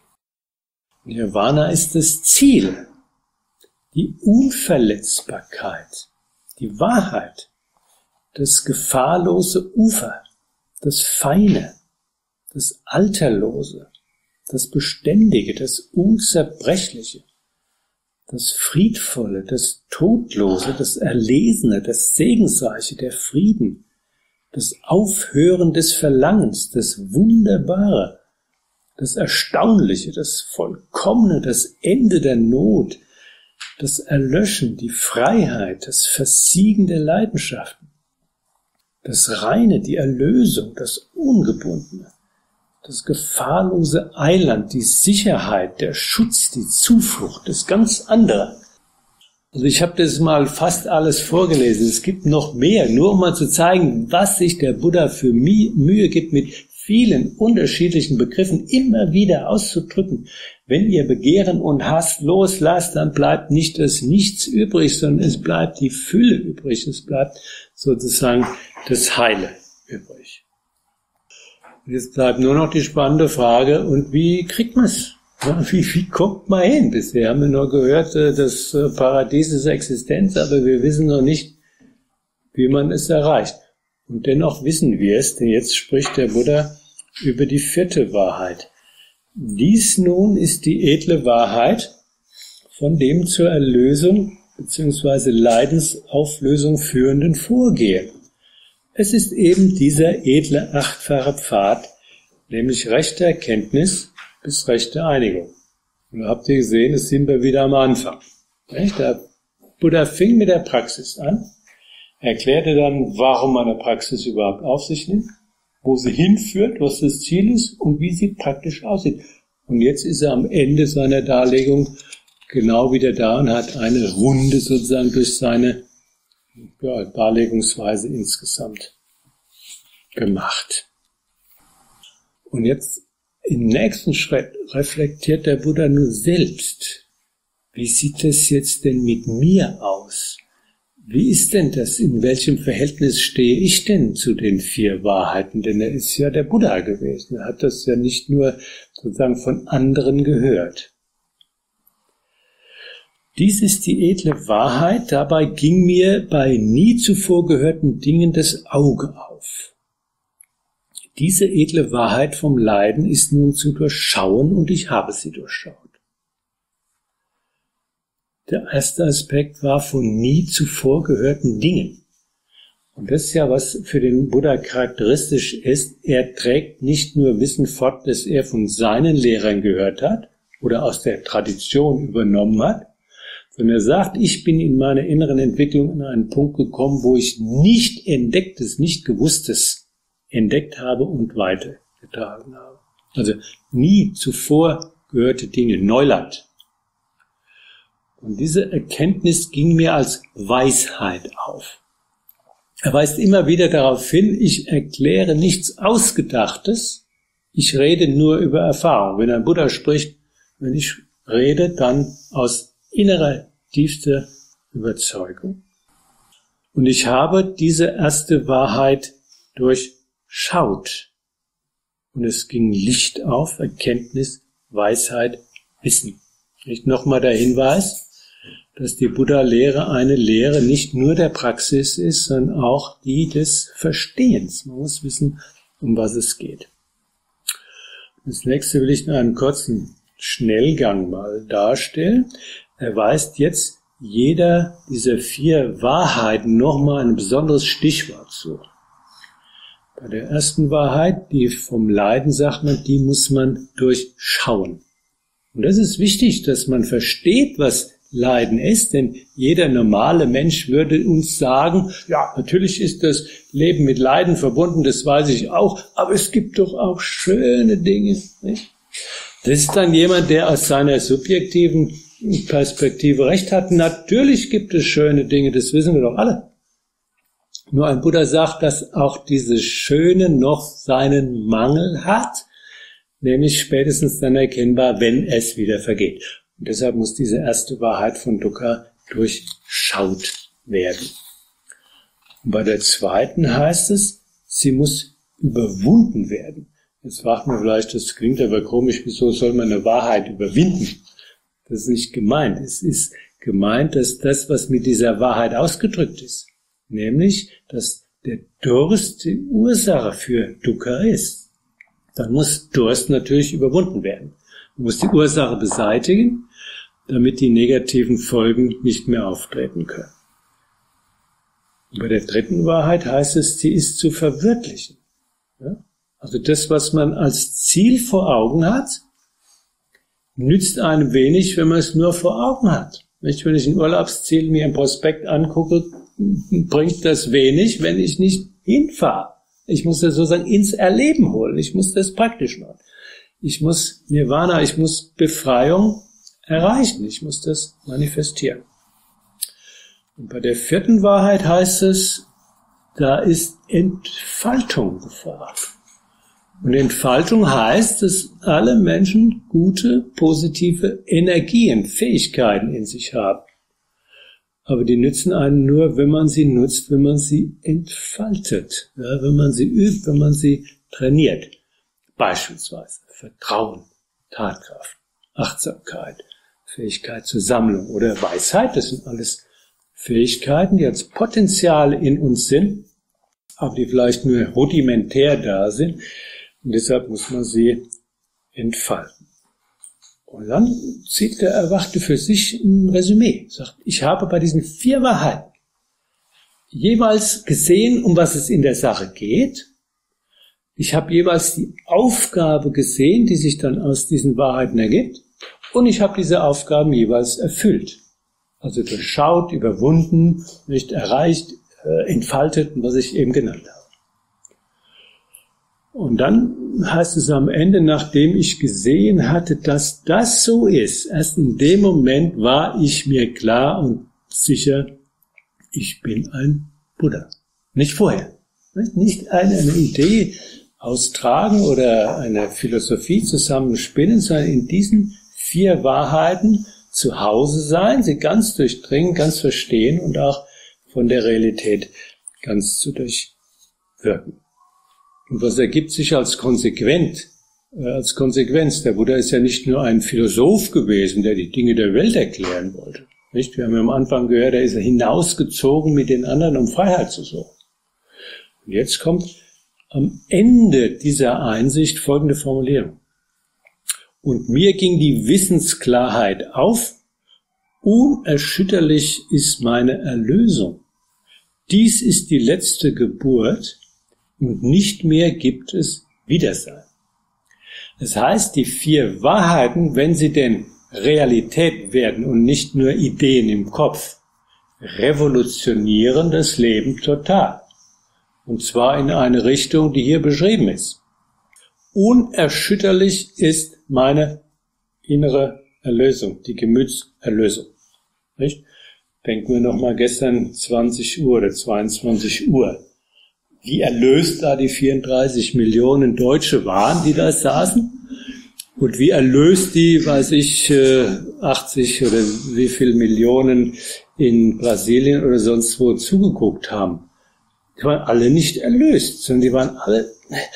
Nirvana ist das Ziel, die Unverletzbarkeit, die Wahrheit, das gefahrlose Ufer, das Feine, das Alterlose, das Beständige, das Unzerbrechliche, das Friedvolle, das Todlose, das Erlesene, das Segensreiche, der Frieden, das Aufhören des Verlangens, das Wunderbare, das Erstaunliche, das Vollkommene, das Ende der Not, das Erlöschen, die Freiheit, das Versiegen der Leidenschaften, das Reine, die Erlösung, das Ungebundene, das gefahrlose Eiland, die Sicherheit, der Schutz, die Zuflucht, das ganz andere. Also ich habe das mal fast alles vorgelesen. Es gibt noch mehr, nur um mal zu zeigen, was sich der Buddha für Mühe gibt, mit vielen unterschiedlichen Begriffen immer wieder auszudrücken. Wenn ihr Begehren und Hass loslasst, dann bleibt nicht das Nichts übrig, sondern es bleibt die Fülle übrig. Es bleibt sozusagen das Heile übrig. Und jetzt bleibt nur noch die spannende Frage, und wie kriegt man es? Wie kommt man hin? Bisher haben wir nur gehört, das Paradies ist Existenz, aber wir wissen noch nicht, wie man es erreicht. Und dennoch wissen wir es, denn jetzt spricht der Buddha über die vierte Wahrheit. Dies nun ist die edle Wahrheit von dem zur Erlösung bzw. Leidensauflösung führenden Vorgehen. Es ist eben dieser edle achtfache Pfad, nämlich rechte Erkenntnis bis rechte Einigung. Und da habt ihr gesehen, es sind wir wieder am Anfang. Der Buddha fing mit der Praxis an, erklärte dann, warum man eine Praxis überhaupt auf sich nimmt, wo sie hinführt, was das Ziel ist und wie sie praktisch aussieht. Und jetzt ist er am Ende seiner Darlegung genau wieder da und hat eine Runde sozusagen durch seine Darlegungsweise insgesamt gemacht. Und jetzt im nächsten Schritt reflektiert der Buddha nur selbst. Wie sieht es jetzt denn mit mir aus? Wie ist denn das? In welchem Verhältnis stehe ich denn zu den vier Wahrheiten? Denn er ist ja der Buddha gewesen. Er hat das ja nicht nur sozusagen von anderen gehört. Dies ist die edle Wahrheit. Dabei ging mir bei nie zuvor gehörten Dingen das Auge auf. Diese edle Wahrheit vom Leiden ist nun zu durchschauen und ich habe sie durchschaut. Der erste Aspekt war von nie zuvor gehörten Dingen. Und das ist ja, was für den Buddha charakteristisch ist. Er trägt nicht nur Wissen fort, das er von seinen Lehrern gehört hat oder aus der Tradition übernommen hat, Sondern er sagt, ich bin in meiner inneren Entwicklung an einen Punkt gekommen, wo ich nicht Entdecktes, nicht Gewusstes entdeckt habe und weitergetragen habe. Also nie zuvor gehörte Dinge, Neuland. Und diese Erkenntnis ging mir als Weisheit auf. Er weist immer wieder darauf hin, ich erkläre nichts Ausgedachtes, ich rede nur über Erfahrung. Wenn ein Buddha spricht, wenn ich rede, dann aus innerer, tiefster Überzeugung. Und ich habe diese erste Wahrheit durchschaut. Und es ging Licht auf, Erkenntnis, Weisheit, Wissen. Nicht nochmal der Hinweis, dass die Buddha-Lehre eine Lehre nicht nur der Praxis ist, sondern auch die des Verstehens. Man muss wissen, um was es geht. Das nächste will ich in einem kurzen Schnellgang mal darstellen. Er weist jetzt jeder dieser 4 Wahrheiten nochmal ein besonderes Stichwort zu. Bei der ersten Wahrheit, die vom Leiden sagt man, die muss man durchschauen. Und das ist wichtig, dass man versteht, was Leiden ist, denn jeder normale Mensch würde uns sagen, ja, natürlich ist das Leben mit Leiden verbunden, das weiß ich auch, aber es gibt doch auch schöne Dinge, nicht? Das ist dann jemand, der aus seiner subjektiven Perspektive recht hat. Natürlich gibt es schöne Dinge, das wissen wir doch alle. Nur ein Buddha sagt, dass auch dieses Schöne noch seinen Mangel hat, nämlich spätestens dann erkennbar, wenn es wieder vergeht. Und deshalb muss diese erste Wahrheit von Dukkha durchschaut werden. Und bei der zweiten heißt es, sie muss überwunden werden. Jetzt fragt man vielleicht, das klingt aber komisch, wieso soll man eine Wahrheit überwinden? Das ist nicht gemeint. Es ist gemeint, dass das, was mit dieser Wahrheit ausgedrückt ist, nämlich, dass der Durst die Ursache für Dukkha ist, dann muss Durst natürlich überwunden werden. Man muss die Ursache beseitigen, damit die negativen Folgen nicht mehr auftreten können. Und bei der dritten Wahrheit heißt es, sie ist zu verwirklichen. Ja? Also das, was man als Ziel vor Augen hat, nützt einem wenig, wenn man es nur vor Augen hat. Nicht, wenn ich ein Urlaubsziel mir im Prospekt angucke, bringt das wenig, wenn ich nicht hinfahre. Ich muss das sozusagen ins Erleben holen. Ich muss das praktisch machen. Ich muss Nirvana, ich muss Befreiung erreichen. Ich muss das manifestieren. Und bei der vierten Wahrheit heißt es, da ist Entfaltung gefragt. Und Entfaltung heißt, dass alle Menschen gute, positive Energien, Fähigkeiten in sich haben. Aber die nützen einen nur, wenn man sie nutzt, wenn man sie entfaltet, ja, wenn man sie übt, wenn man sie trainiert. Beispielsweise Vertrauen, Tatkraft, Achtsamkeit, Fähigkeit zur Sammlung oder Weisheit. Das sind alles Fähigkeiten, die als Potenziale in uns sind, aber die vielleicht nur rudimentär da sind. Und deshalb muss man sie entfalten. Und dann zieht der Erwachte für sich ein Resümee. Sagt, ich habe bei diesen 4 Wahrheiten jeweils gesehen, um was es in der Sache geht. Ich habe jeweils die Aufgabe gesehen, die sich dann aus diesen Wahrheiten ergibt. Und ich habe diese Aufgaben jeweils erfüllt. Also durchschaut, überwunden, nicht erreicht, entfaltet, was ich eben genannt habe. Und dann heißt es am Ende, nachdem ich gesehen hatte, dass das so ist, erst in dem Moment war ich mir klar und sicher, ich bin ein Buddha. Nicht vorher. Nicht eine Idee austragen oder eine Philosophie zusammenspinnen, sondern in diesen 4 Wahrheiten zu Hause sein, sie ganz durchdringen, ganz verstehen und auch von der Realität ganz zu durchwirken. Und was ergibt sich als Konsequenz? Der Buddha ist ja nicht nur ein Philosoph gewesen, der die Dinge der Welt erklären wollte. Nicht? Wir haben ja am Anfang gehört, er ist hinausgezogen mit den anderen, um Freiheit zu suchen. Und jetzt kommt am Ende dieser Einsicht folgende Formulierung. Und mir ging die Wissensklarheit auf, unerschütterlich ist meine Erlösung. Dies ist die letzte Geburt und nicht mehr gibt es Wiedersein. Das heißt, die 4 Wahrheiten, wenn sie denn Realität werden und nicht nur Ideen im Kopf, revolutionieren das Leben total. Und zwar in eine Richtung, die hier beschrieben ist. Unerschütterlich ist meine innere Erlösung, die Gemütserlösung. Nicht? Denken wir nochmal gestern 20 Uhr oder 22 Uhr. Wie erlöst da die 34 Millionen Deutsche waren, die da saßen? Und wie erlöst die, 80 oder wie viel Millionen in Brasilien oder sonst wo zugeguckt haben? Die waren alle nicht erlöst, sondern die waren alle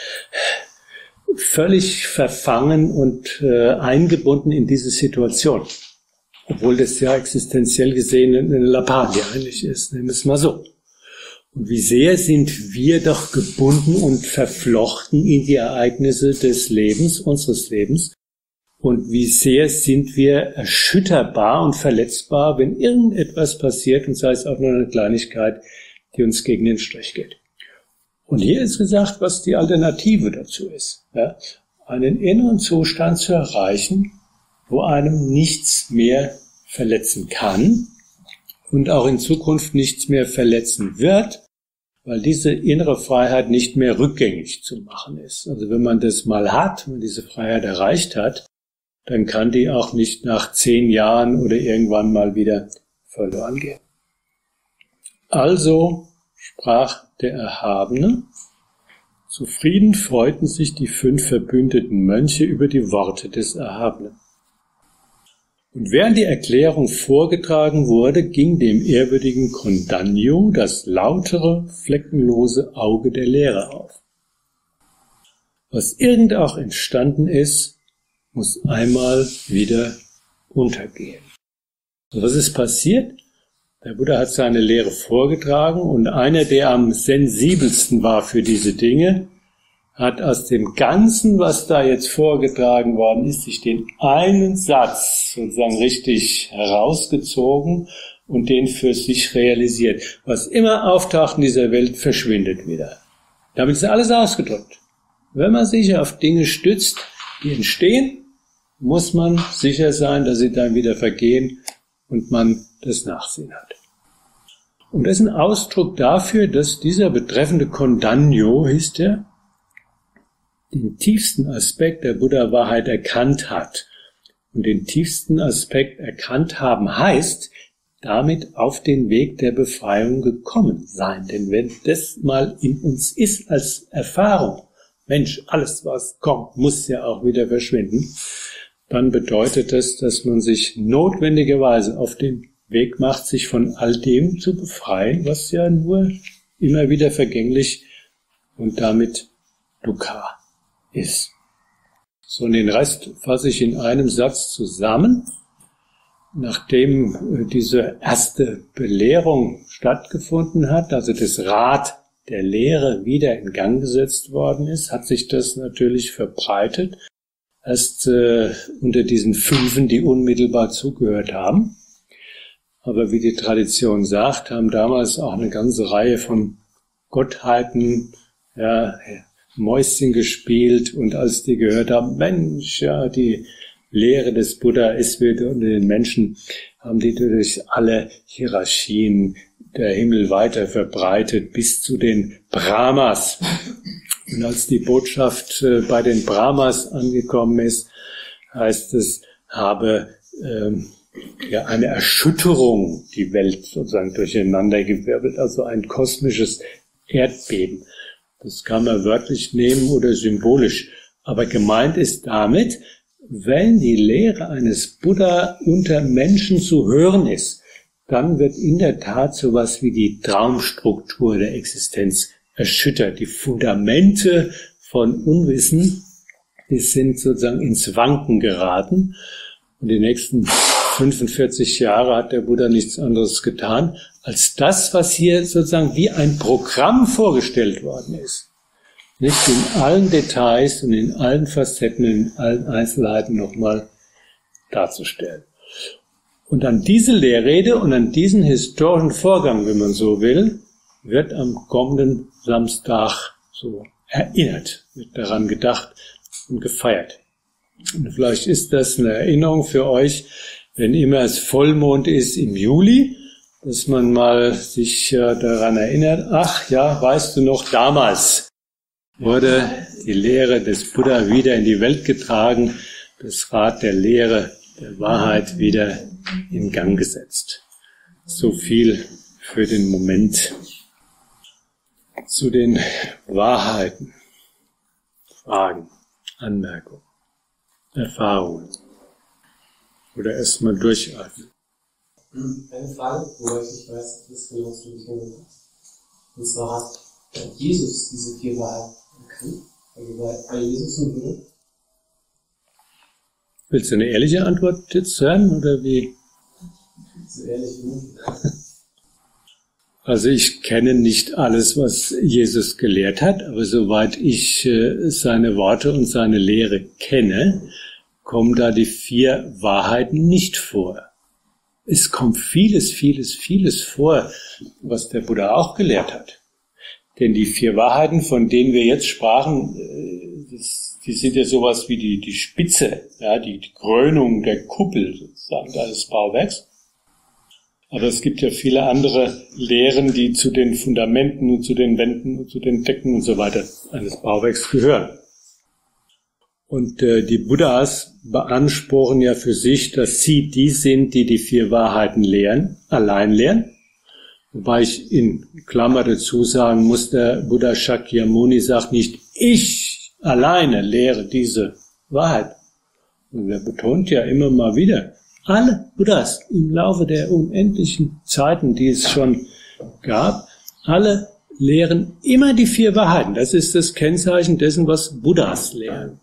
völlig verfangen und eingebunden in diese Situation. Obwohl das ja existenziell gesehen eine Lappalie eigentlich ist, nehmen wir es mal so. Und wie sehr sind wir doch gebunden und verflochten in die Ereignisse des Lebens, unseres Lebens. Und wie sehr sind wir erschütterbar und verletzbar, wenn irgendetwas passiert, und sei es auch nur eine Kleinigkeit, die uns gegen den Strich geht. Und hier ist gesagt, was die Alternative dazu ist. Ja? Einen inneren Zustand zu erreichen, wo einem nichts mehr verletzen kann und auch in Zukunft nichts mehr verletzen wird, weil diese innere Freiheit nicht mehr rückgängig zu machen ist. Also wenn man das mal hat, wenn man diese Freiheit erreicht hat, dann kann die auch nicht nach 10 Jahren oder irgendwann mal wieder verloren gehen. Also sprach der Erhabene, zufrieden freuten sich die 5 verbündeten Mönche über die Worte des Erhabenen. Und während die Erklärung vorgetragen wurde, ging dem ehrwürdigen Condanio das lautere, fleckenlose Auge der Lehre auf. Was irgend auch entstanden ist, muss einmal wieder untergehen. Und was ist passiert? Der Buddha hat seine Lehre vorgetragen und einer, der am sensibelsten war für diese Dinge, hat aus dem Ganzen, was da jetzt vorgetragen worden ist, sich den einen Satz sozusagen richtig herausgezogen und den für sich realisiert. Was immer auftaucht in dieser Welt, verschwindet wieder. Damit ist alles ausgedrückt. Wenn man sich auf Dinge stützt, die entstehen, muss man sicher sein, dass sie dann wieder vergehen und man das Nachsehen hat. Und das ist ein Ausdruck dafür, dass dieser betreffende Condanio, hieß der, den tiefsten Aspekt der Buddha-Wahrheit erkannt hat. Und den tiefsten Aspekt erkannt haben heißt, damit auf den Weg der Befreiung gekommen sein. Denn wenn das mal in uns ist als Erfahrung, Mensch, alles was kommt, muss ja auch wieder verschwinden, dann bedeutet das, dass man sich notwendigerweise auf den Weg macht, sich von all dem zu befreien, was ja nur immer wieder vergänglich und damit Dukkha ist. So, und den Rest fasse ich in einem Satz zusammen. Nachdem diese erste Belehrung stattgefunden hat, also das Rad der Lehre wieder in Gang gesetzt worden ist, hat sich das natürlich verbreitet, erst unter diesen 5, die unmittelbar zugehört haben. Aber wie die Tradition sagt, haben damals auch eine ganze Reihe von Gottheiten, Mäuschen gespielt, und als die gehört haben, Mensch, ja, die Lehre des Buddha ist wieder unter den Menschen, haben die durch alle Hierarchien der Himmel weiter verbreitet bis zu den Brahmas. Und als die Botschaft bei den Brahmas angekommen ist, heißt es, habe eine Erschütterung die Welt sozusagen durcheinandergewirbelt, also ein kosmisches Erdbeben. Das kann man wörtlich nehmen oder symbolisch. Aber gemeint ist damit, wenn die Lehre eines Buddha unter Menschen zu hören ist, dann wird in der Tat sowas wie die Traumstruktur der Existenz erschüttert. Die Fundamente von Unwissen, die sind sozusagen ins Wanken geraten. Und die nächsten 45 Jahre hat der Buddha nichts anderes getan, als das, was hier sozusagen wie ein Programm vorgestellt worden ist. Nicht in allen Details und in allen Facetten, in allen Einzelheiten nochmal darzustellen. Und an diese Lehrrede und an diesen historischen Vorgang, wenn man so will, wird am kommenden Samstag so erinnert, wird daran gedacht und gefeiert. Und vielleicht ist das eine Erinnerung für euch, wenn immer es Vollmond ist im Juli, dass man mal sich daran erinnert, ach ja, weißt du noch, damals wurde die Lehre des Buddha wieder in die Welt getragen, das Rad der Lehre, der Wahrheit wieder in Gang gesetzt. So viel für den Moment. Zu den Wahrheiten, Fragen, Anmerkungen, Erfahrungen. Oder erstmal durchatmen. Eine Frage, wobei ich nicht weiß, was genau du dich hast. Und zwar hat Jesus diese 4 Wahrheiten erkannt. Also war Jesus ein Buddha? Willst du eine ehrliche Antwort jetzt hören, oder wie? So ehrlich wie möglich. Also ich kenne nicht alles, was Jesus gelehrt hat, aber soweit ich seine Worte und seine Lehre kenne, kommen da die 4 Wahrheiten nicht vor. Es kommt vieles vor, was der Buddha auch gelehrt hat. Denn die 4 Wahrheiten, von denen wir jetzt sprachen, die sind ja sowas wie die Spitze, ja, die Krönung der Kuppel sozusagen des Bauwerks. Aber es gibt ja viele andere Lehren, die zu den Fundamenten und zu den Wänden und zu den Decken und so weiter eines Bauwerks gehören. Und die Buddhas beanspruchen ja für sich, dass sie die sind, die die 4 Wahrheiten lehren, allein lehren. Wobei ich in Klammer dazu sagen muss, der Buddha Shakyamuni sagt nicht, ich alleine lehre diese Wahrheit. Und er betont ja immer mal wieder, alle Buddhas im Laufe der unendlichen Zeiten, die es schon gab, alle lehren immer die 4 Wahrheiten. Das ist das Kennzeichen dessen, was Buddhas lehren.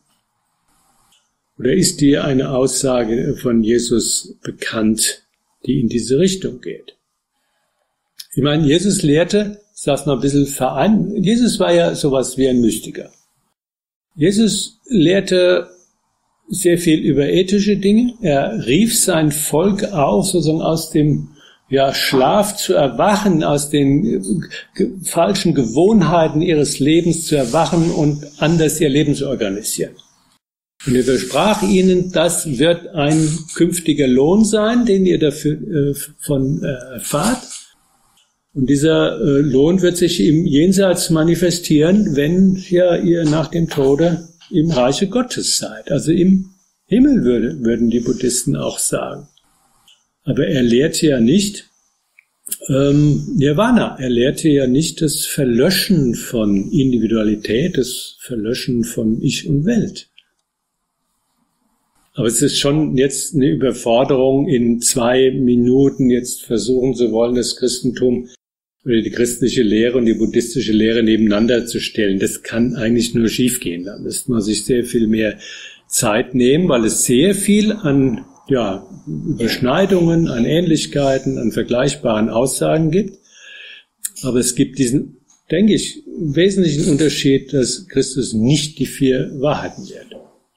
Oder ist dir eine Aussage von Jesus bekannt, die in diese Richtung geht? Ich meine, Jesus lehrte, ich sag's mal ein bisschen Jesus war ja sowas wie ein Mystiker. Jesus lehrte sehr viel über ethische Dinge. Er rief sein Volk auf, sozusagen aus dem Schlaf zu erwachen, aus den falschen Gewohnheiten ihres Lebens zu erwachen und anders ihr Leben zu organisieren. Und er versprach ihnen, das wird ein künftiger Lohn sein, den ihr dafür erfahrt. Und dieser Lohn wird sich im Jenseits manifestieren, wenn ihr nach dem Tode im Reiche Gottes seid. Also im Himmel würden die Buddhisten auch sagen. Aber er lehrte ja nicht Nirvana. Er lehrte ja nicht das Verlöschen von Individualität, das Verlöschen von Ich und Welt. Aber es ist schon jetzt eine Überforderung, in 2 Minuten jetzt versuchen zu wollen, das Christentum oder die christliche Lehre und die buddhistische Lehre nebeneinander zu stellen. Das kann eigentlich nur schiefgehen. Da müsste man sich sehr viel mehr Zeit nehmen, weil es sehr viel an Überschneidungen, an Ähnlichkeiten, an vergleichbaren Aussagen gibt. Aber es gibt diesen, denke ich, wesentlichen Unterschied, dass Christus nicht die 4 Wahrheiten lehrt.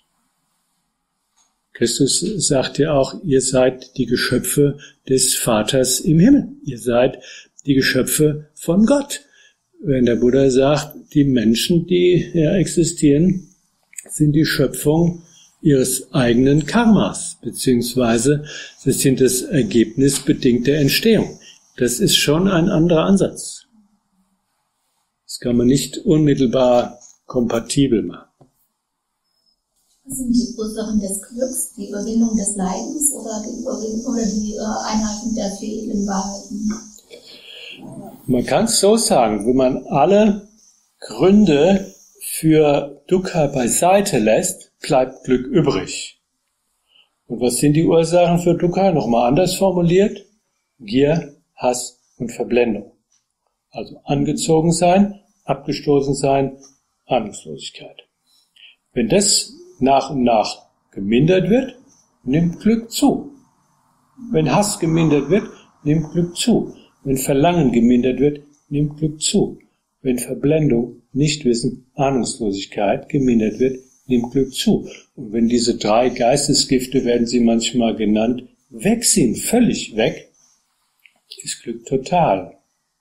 Christus sagt ja auch, ihr seid die Geschöpfe des Vaters im Himmel. Ihr seid die Geschöpfe von Gott. Wenn der Buddha sagt, die Menschen, die existieren, sind die Schöpfung ihres eigenen Karmas, beziehungsweise sie sind das Ergebnis bedingter Entstehung. Das ist schon ein anderer Ansatz. Das kann man nicht unmittelbar kompatibel machen. Was sind die Ursachen des Glücks, die Überwindung des Leidens oder die Einhaltung der 4 edlen Wahrheiten? Man kann es so sagen, wenn man alle Gründe für Dukkha beiseite lässt, bleibt Glück übrig. Und was sind die Ursachen für Dukkha? Nochmal anders formuliert: Gier, Hass und Verblendung. Also angezogen sein, abgestoßen sein, Ahnungslosigkeit. Wenn das nach und nach gemindert wird, nimmt Glück zu. Wenn Hass gemindert wird, nimmt Glück zu. Wenn Verlangen gemindert wird, nimmt Glück zu. Wenn Verblendung, Nichtwissen, Ahnungslosigkeit gemindert wird, nimmt Glück zu. Und wenn diese 3 Geistesgifte, werden sie manchmal genannt, weg sind, völlig weg, ist Glück total.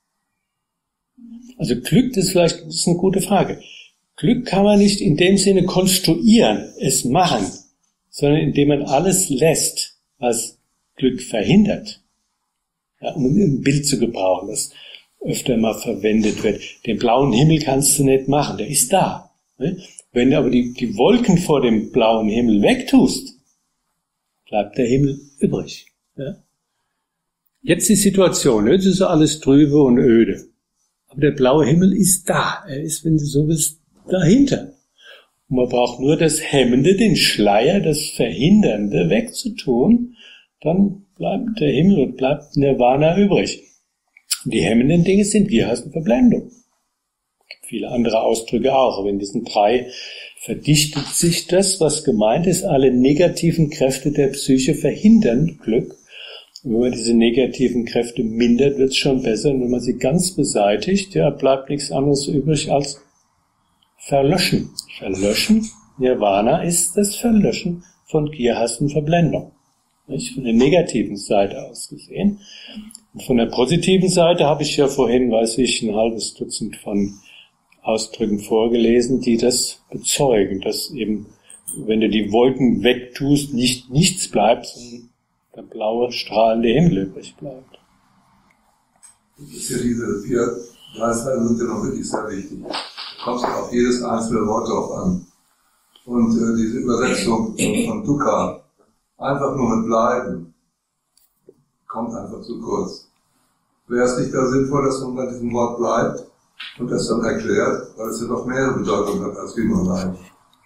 Also Glück, das ist eine gute Frage. Glück kann man nicht in dem Sinne konstruieren, es machen, sondern indem man alles lässt, was Glück verhindert. Ja, um ein Bild zu gebrauchen, das öfter mal verwendet wird. Den blauen Himmel kannst du nicht machen, der ist da. Ne? Wenn du aber die Wolken vor dem blauen Himmel wegtust, bleibt der Himmel übrig. Ja? Jetzt die Situation, jetzt ist alles trübe und öde. Aber der blaue Himmel ist da. Er ist, wenn du so willst, dahinter. Und man braucht nur das Hemmende, den Schleier, das Verhindernde wegzutun, dann bleibt der Himmel und bleibt Nirvana übrig. Und die hemmenden Dinge sind Gierhass und Verblendung. Es gibt viele andere Ausdrücke auch, aber in diesen 3 verdichtet sich das, was gemeint ist. Alle negativen Kräfte der Psyche verhindern Glück. Und wenn man diese negativen Kräfte mindert, wird es schon besser. Und wenn man sie ganz beseitigt, ja, bleibt nichts anderes übrig als Verlöschen. Verlöschen, Nirvana ist das Verlöschen von Gierhass und Verblendung. Nicht? Von der negativen Seite aus gesehen. Und von der positiven Seite habe ich ja vorhin, ein halbes Dutzend von Ausdrücken vorgelesen, die das bezeugen, dass eben, wenn du die Wolken wegtust, nichts bleibt, sondern der blaue, strahlende Himmel übrig bleibt. Das ist ja diese 4 Weisheiten sind ja noch wirklich sehr wichtig. Da kommt es auf jedes einzelne Wort drauf an. Und diese Übersetzung von Dukkha, einfach nur mit bleiben, kommt einfach zu kurz. Wäre es nicht da sinnvoll, dass man bei diesem Wort bleibt und das dann erklärt, weil es ja doch mehrere Bedeutungen hat, als wie man bleibt.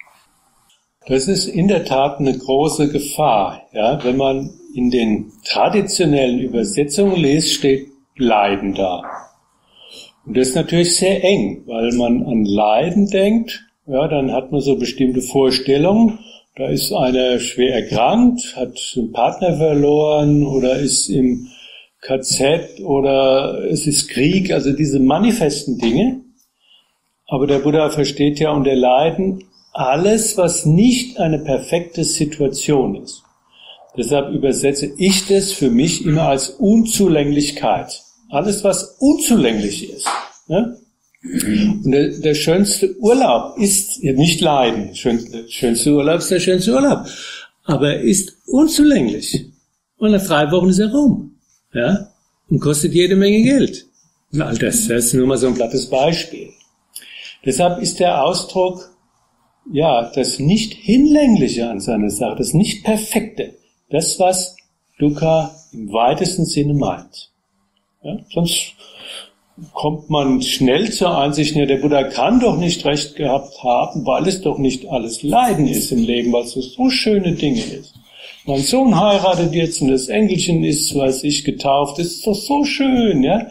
Das ist in der Tat eine große Gefahr. Ja, wenn man in den traditionellen Übersetzungen liest, steht Leiden da. Und das ist natürlich sehr eng, weil man an Leiden denkt, ja, dann hat man so bestimmte Vorstellungen. Da ist einer schwer erkrankt, hat einen Partner verloren oder ist im KZ oder es ist Krieg, also diese manifesten Dinge. Aber der Buddha versteht ja unter Leiden alles, was nicht eine perfekte Situation ist. Deshalb übersetze ich das für mich immer als Unzulänglichkeit. Alles, was unzulänglich ist. Ne? Und der schönste Urlaub ist nicht Leiden. Der schönste Urlaub ist der schönste Urlaub. Aber er ist unzulänglich. Und nach 3 Wochen ist er rum. Ja? Und kostet jede Menge Geld. Und all das ist nur mal so ein plattes Beispiel. Deshalb ist der Ausdruck, ja, das nicht Hinlängliche an seiner Sache, das nicht Perfekte, das, was Dukkha im weitesten Sinne meint. Ja? Sonst kommt man schnell zur Einsicht, ja, der Buddha kann doch nicht recht gehabt haben, weil es doch nicht alles Leiden ist im Leben, weil es so schöne Dinge ist. Mein Sohn heiratet jetzt und das Enkelchen ist, weiß ich, getauft, das ist doch so schön, ja.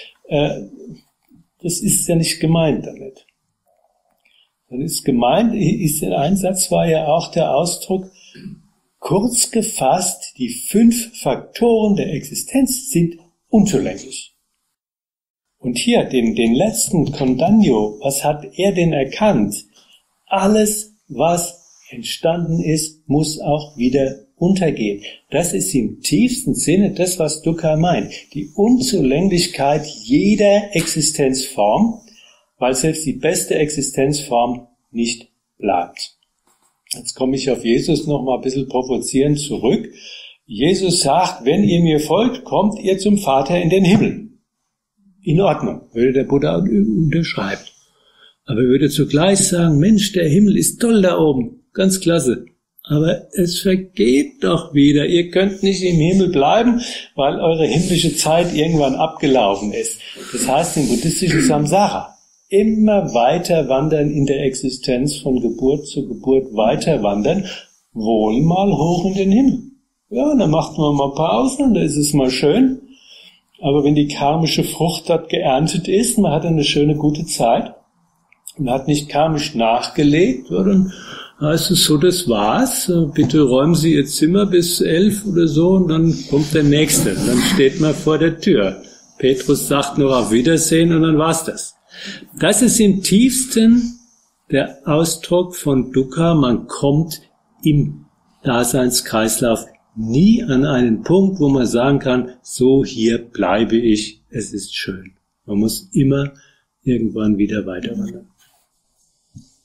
Das ist ja nicht gemeint damit. Dann ist gemeint, in einem Satz war ja auch der Ausdruck, kurz gefasst, die 5 Faktoren der Existenz sind unzulänglich. Und hier, den letzten Kondanyo, was hat er denn erkannt? Alles, was entstanden ist, muss auch wieder untergehen. Das ist im tiefsten Sinne das, was Dukkha meint. Die Unzulänglichkeit jeder Existenzform, weil selbst die beste Existenzform nicht bleibt. Jetzt komme ich auf Jesus noch mal ein bisschen provozierend zurück. Jesus sagt, wenn ihr mir folgt, kommt ihr zum Vater in den Himmel. In Ordnung, würde der Buddha unterschreibt. Aber er würde zugleich sagen, Mensch, der Himmel ist toll da oben, ganz klasse. Aber es vergeht doch wieder. Ihr könnt nicht im Himmel bleiben, weil eure himmlische Zeit irgendwann abgelaufen ist. Das heißt im buddhistischen Samsara, immer weiter wandern in der Existenz, von Geburt zu Geburt weiter wandern, wohl mal hoch in den Himmel. Ja, dann macht man mal Pausen, da ist es mal schön. Aber wenn die karmische Frucht dort geerntet ist, man hat eine schöne, gute Zeit, man hat nicht karmisch nachgelegt, dann heißt es so, das war's, bitte räumen Sie Ihr Zimmer bis 11 oder so und dann kommt der Nächste. Und dann steht man vor der Tür. Petrus sagt noch auf Wiedersehen und dann war's das. Das ist im tiefsten der Ausdruck von Dukkha, man kommt im Daseinskreislauf nie an einen Punkt, wo man sagen kann, so hier bleibe ich, es ist schön. Man muss immer irgendwann wieder weiter wandern.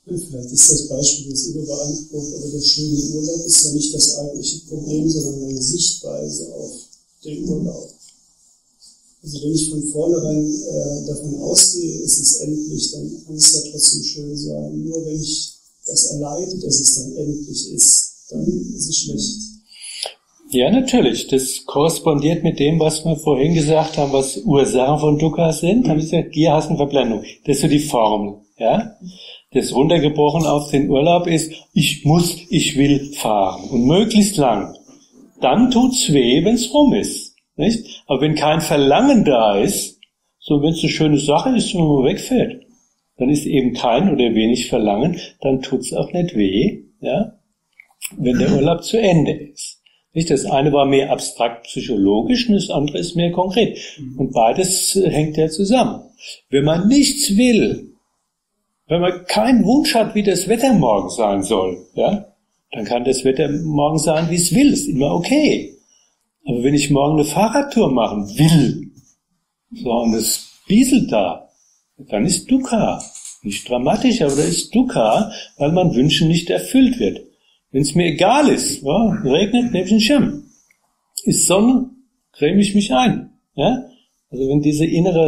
Vielleicht ist das Beispiel jetzt überbeansprucht, aber der schöne Urlaub ist ja nicht das eigentliche Problem, sondern meine Sichtweise auf den Urlaub. Also wenn ich von vornherein davon ausgehe, es ist endlich, dann kann es ja trotzdem schön sein. Nur wenn ich das erleide, dass es dann endlich ist, dann ist es schlecht. Ja, natürlich. Das korrespondiert mit dem, was wir vorhin gesagt haben, was Ursachen von Dukkha sind. Haben wir gesagt, Gier, Hass und Verblendung. Das ist so die Formel. Ja? Das runtergebrochen auf den Urlaub ist, ich will fahren. Und möglichst lang. Dann tut's weh, wenn's rum ist. Nicht? Aber wenn kein Verlangen da ist, so wenn es eine schöne Sache ist, wenn man wegfährt, dann ist eben kein oder wenig Verlangen, dann tut's auch nicht weh, ja, wenn der Urlaub zu Ende ist. Nicht? Das eine war mehr abstrakt psychologisch und das andere ist mehr konkret. Und beides hängt ja zusammen. Wenn man nichts will, wenn man keinen Wunsch hat, wie das Wetter morgen sein soll, ja, dann kann das Wetter morgen sein, wie es will, ist immer okay. Aber wenn ich morgen eine Fahrradtour machen will, so, und es bieselt da, dann ist Dukkha. Nicht dramatisch, aber da ist Dukkha, weil mein Wünschen nicht erfüllt wird. Wenn es mir egal ist, ja, regnet, nehme ich einen Schirm. Ist Sonne, creme ich mich ein. Ja? Also wenn die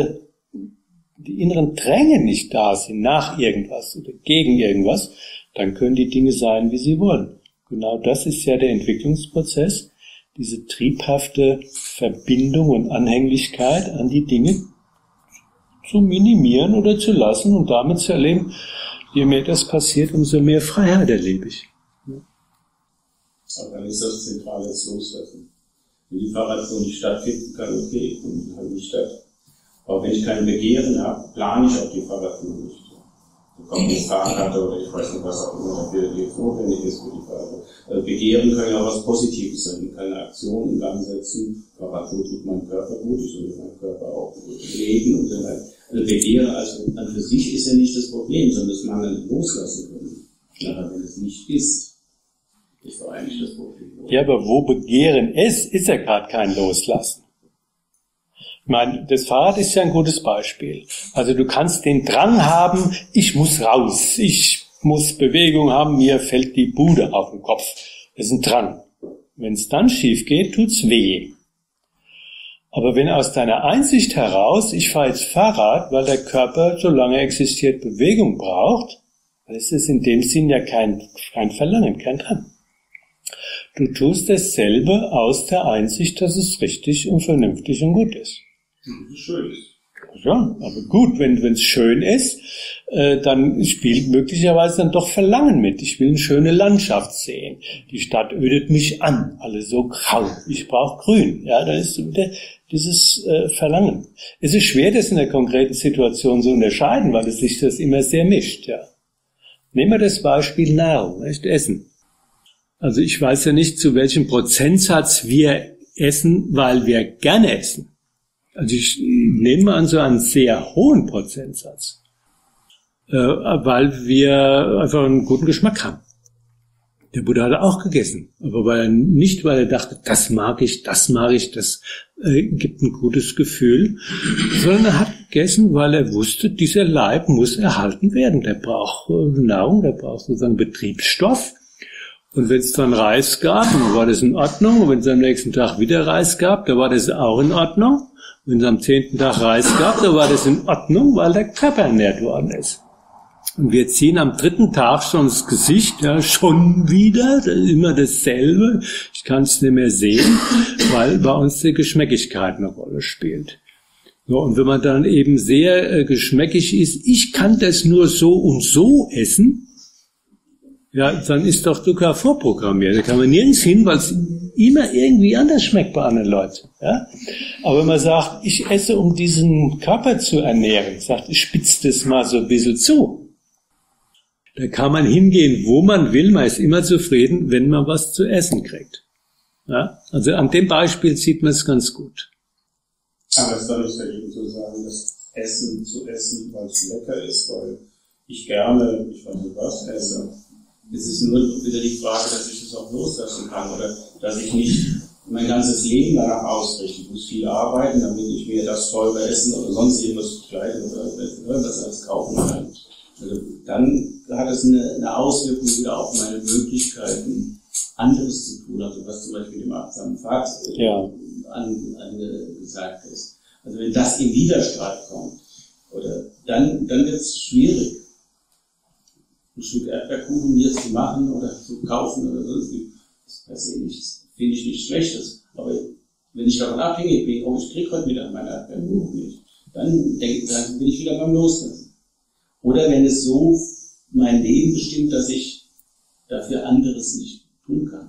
inneren Dränge nicht da sind, nach irgendwas oder gegen irgendwas, dann können die Dinge sein, wie sie wollen. Genau das ist ja der Entwicklungsprozess, diese triebhafte Verbindung und Anhänglichkeit an die Dinge zu minimieren oder zu lassen und damit zu erleben, je mehr das passiert, umso mehr Freiheit erlebe ich. Aber dann ist das zentrale Loslassen. Wenn die Fahrradtour nicht stattfinden kann, okay, dann halt nicht statt. Aber wenn ich keine Begehren habe, plane ich auch die Fahrradtour nicht. Da kommt eine Fahrkarte oder ich weiß nicht, was auch immer dafür jetzt notwendig ist für die Fahrradtour. Also Begehren können ja auch was Positives sein. Ich kann eine Aktion in Gang setzen. Fahrradtour tut meinem Körper gut, ich soll meinen Körper auch leben und dann halt. Also Begehren also an für sich ist ja nicht das Problem, sondern das Mangel loslassen können. Aber wenn es nicht ist doch eigentlich das Problem. Ja, aber wo Begehren ist ja gerade kein Loslassen. Ich meine, das Fahrrad ist ja ein gutes Beispiel. Also du kannst den Drang haben, ich muss raus, ich muss Bewegung haben, mir fällt die Bude auf den Kopf. Das ist ein Drang. Wenn es dann schief geht, tut's weh. Aber wenn aus deiner Einsicht heraus, ich fahre jetzt Fahrrad, weil der Körper, solange er existiert, Bewegung braucht, dann ist es in dem Sinn ja kein Verlangen, kein Drang. Du tust dasselbe aus der Einsicht, dass es richtig und vernünftig und gut ist. Schön ist. Ja, aber gut, wenn es schön ist, dann spielt möglicherweise dann doch Verlangen mit. Ich will eine schöne Landschaft sehen. Die Stadt ödet mich an, alles so grau. Ich brauche Grün. Ja, da ist wieder dieses Verlangen. Es ist schwer, das in der konkreten Situation zu unterscheiden, weil es sich das immer sehr mischt. Ja. Nehmen wir das Beispiel Nahrung, nicht? Essen. Also ich weiß ja nicht, zu welchem Prozentsatz wir essen, weil wir gerne essen. Also ich nehme an so einen sehr hohen Prozentsatz, weil wir einfach einen guten Geschmack haben. Der Buddha hat auch gegessen, aber weil er dachte, das mag ich, das gibt ein gutes Gefühl, sondern er hat gegessen, weil er wusste, dieser Leib muss erhalten werden. Der braucht Nahrung, der braucht sozusagen Betriebsstoff. Und wenn es dann Reis gab, dann war das in Ordnung. Und wenn es am nächsten Tag wieder Reis gab, dann war das auch in Ordnung. Wenn es am 10. Tag Reis gab, dann war das in Ordnung, weil der Körper ernährt worden ist. Und wir ziehen am 3. Tag schon das Gesicht, ja, schon wieder, das ist immer dasselbe. Ich kann es nicht mehr sehen, weil bei uns die Geschmäckigkeit eine Rolle spielt. So, und wenn man dann eben sehr geschmäckig ist, ich kann das nur so und so essen, ja, dann ist doch Dukkha vorprogrammiert. Da kann man nirgends hin, weil es immer irgendwie anders schmeckt bei anderen Leuten. Ja? Aber wenn man sagt, ich esse, um diesen Körper zu ernähren, sagt, ich spitze das mal so ein bisschen zu. Da kann man hingehen, wo man will. Man ist immer zufrieden, wenn man was zu essen kriegt. Ja? Also an dem Beispiel sieht man es ganz gut. Aber es ist doch nicht dagegen zu sagen, das Essen zu essen, weil es lecker ist, weil ich gerne, ich weiß nicht was, esse. Es ist nur wieder die Frage, dass ich das auch loslassen kann oder dass ich nicht mein ganzes Leben danach ausrichte. Ich muss viel arbeiten, damit ich mir das teure Essen oder sonst irgendwas kleiden oder was alles kaufen kann. Also dann hat das eine Auswirkung wieder auf meine Möglichkeiten, anderes zu tun, also was zum Beispiel im achtsamen Pfad angesagt ist. Also wenn das in Widerstreit kommt, oder dann wird es schwierig, ein Stück Erdbeerkuchen hier zu machen oder zu kaufen oder sonst. Das ist per se nichts, finde ich nichts Schlechtes. Aber wenn ich davon abhängig bin, ich kriege heute Mittag meinen Erdbeerkuchen nicht, dann bin ich wieder beim Loslassen. Oder wenn es so mein Leben bestimmt, dass ich dafür anderes nicht tun kann.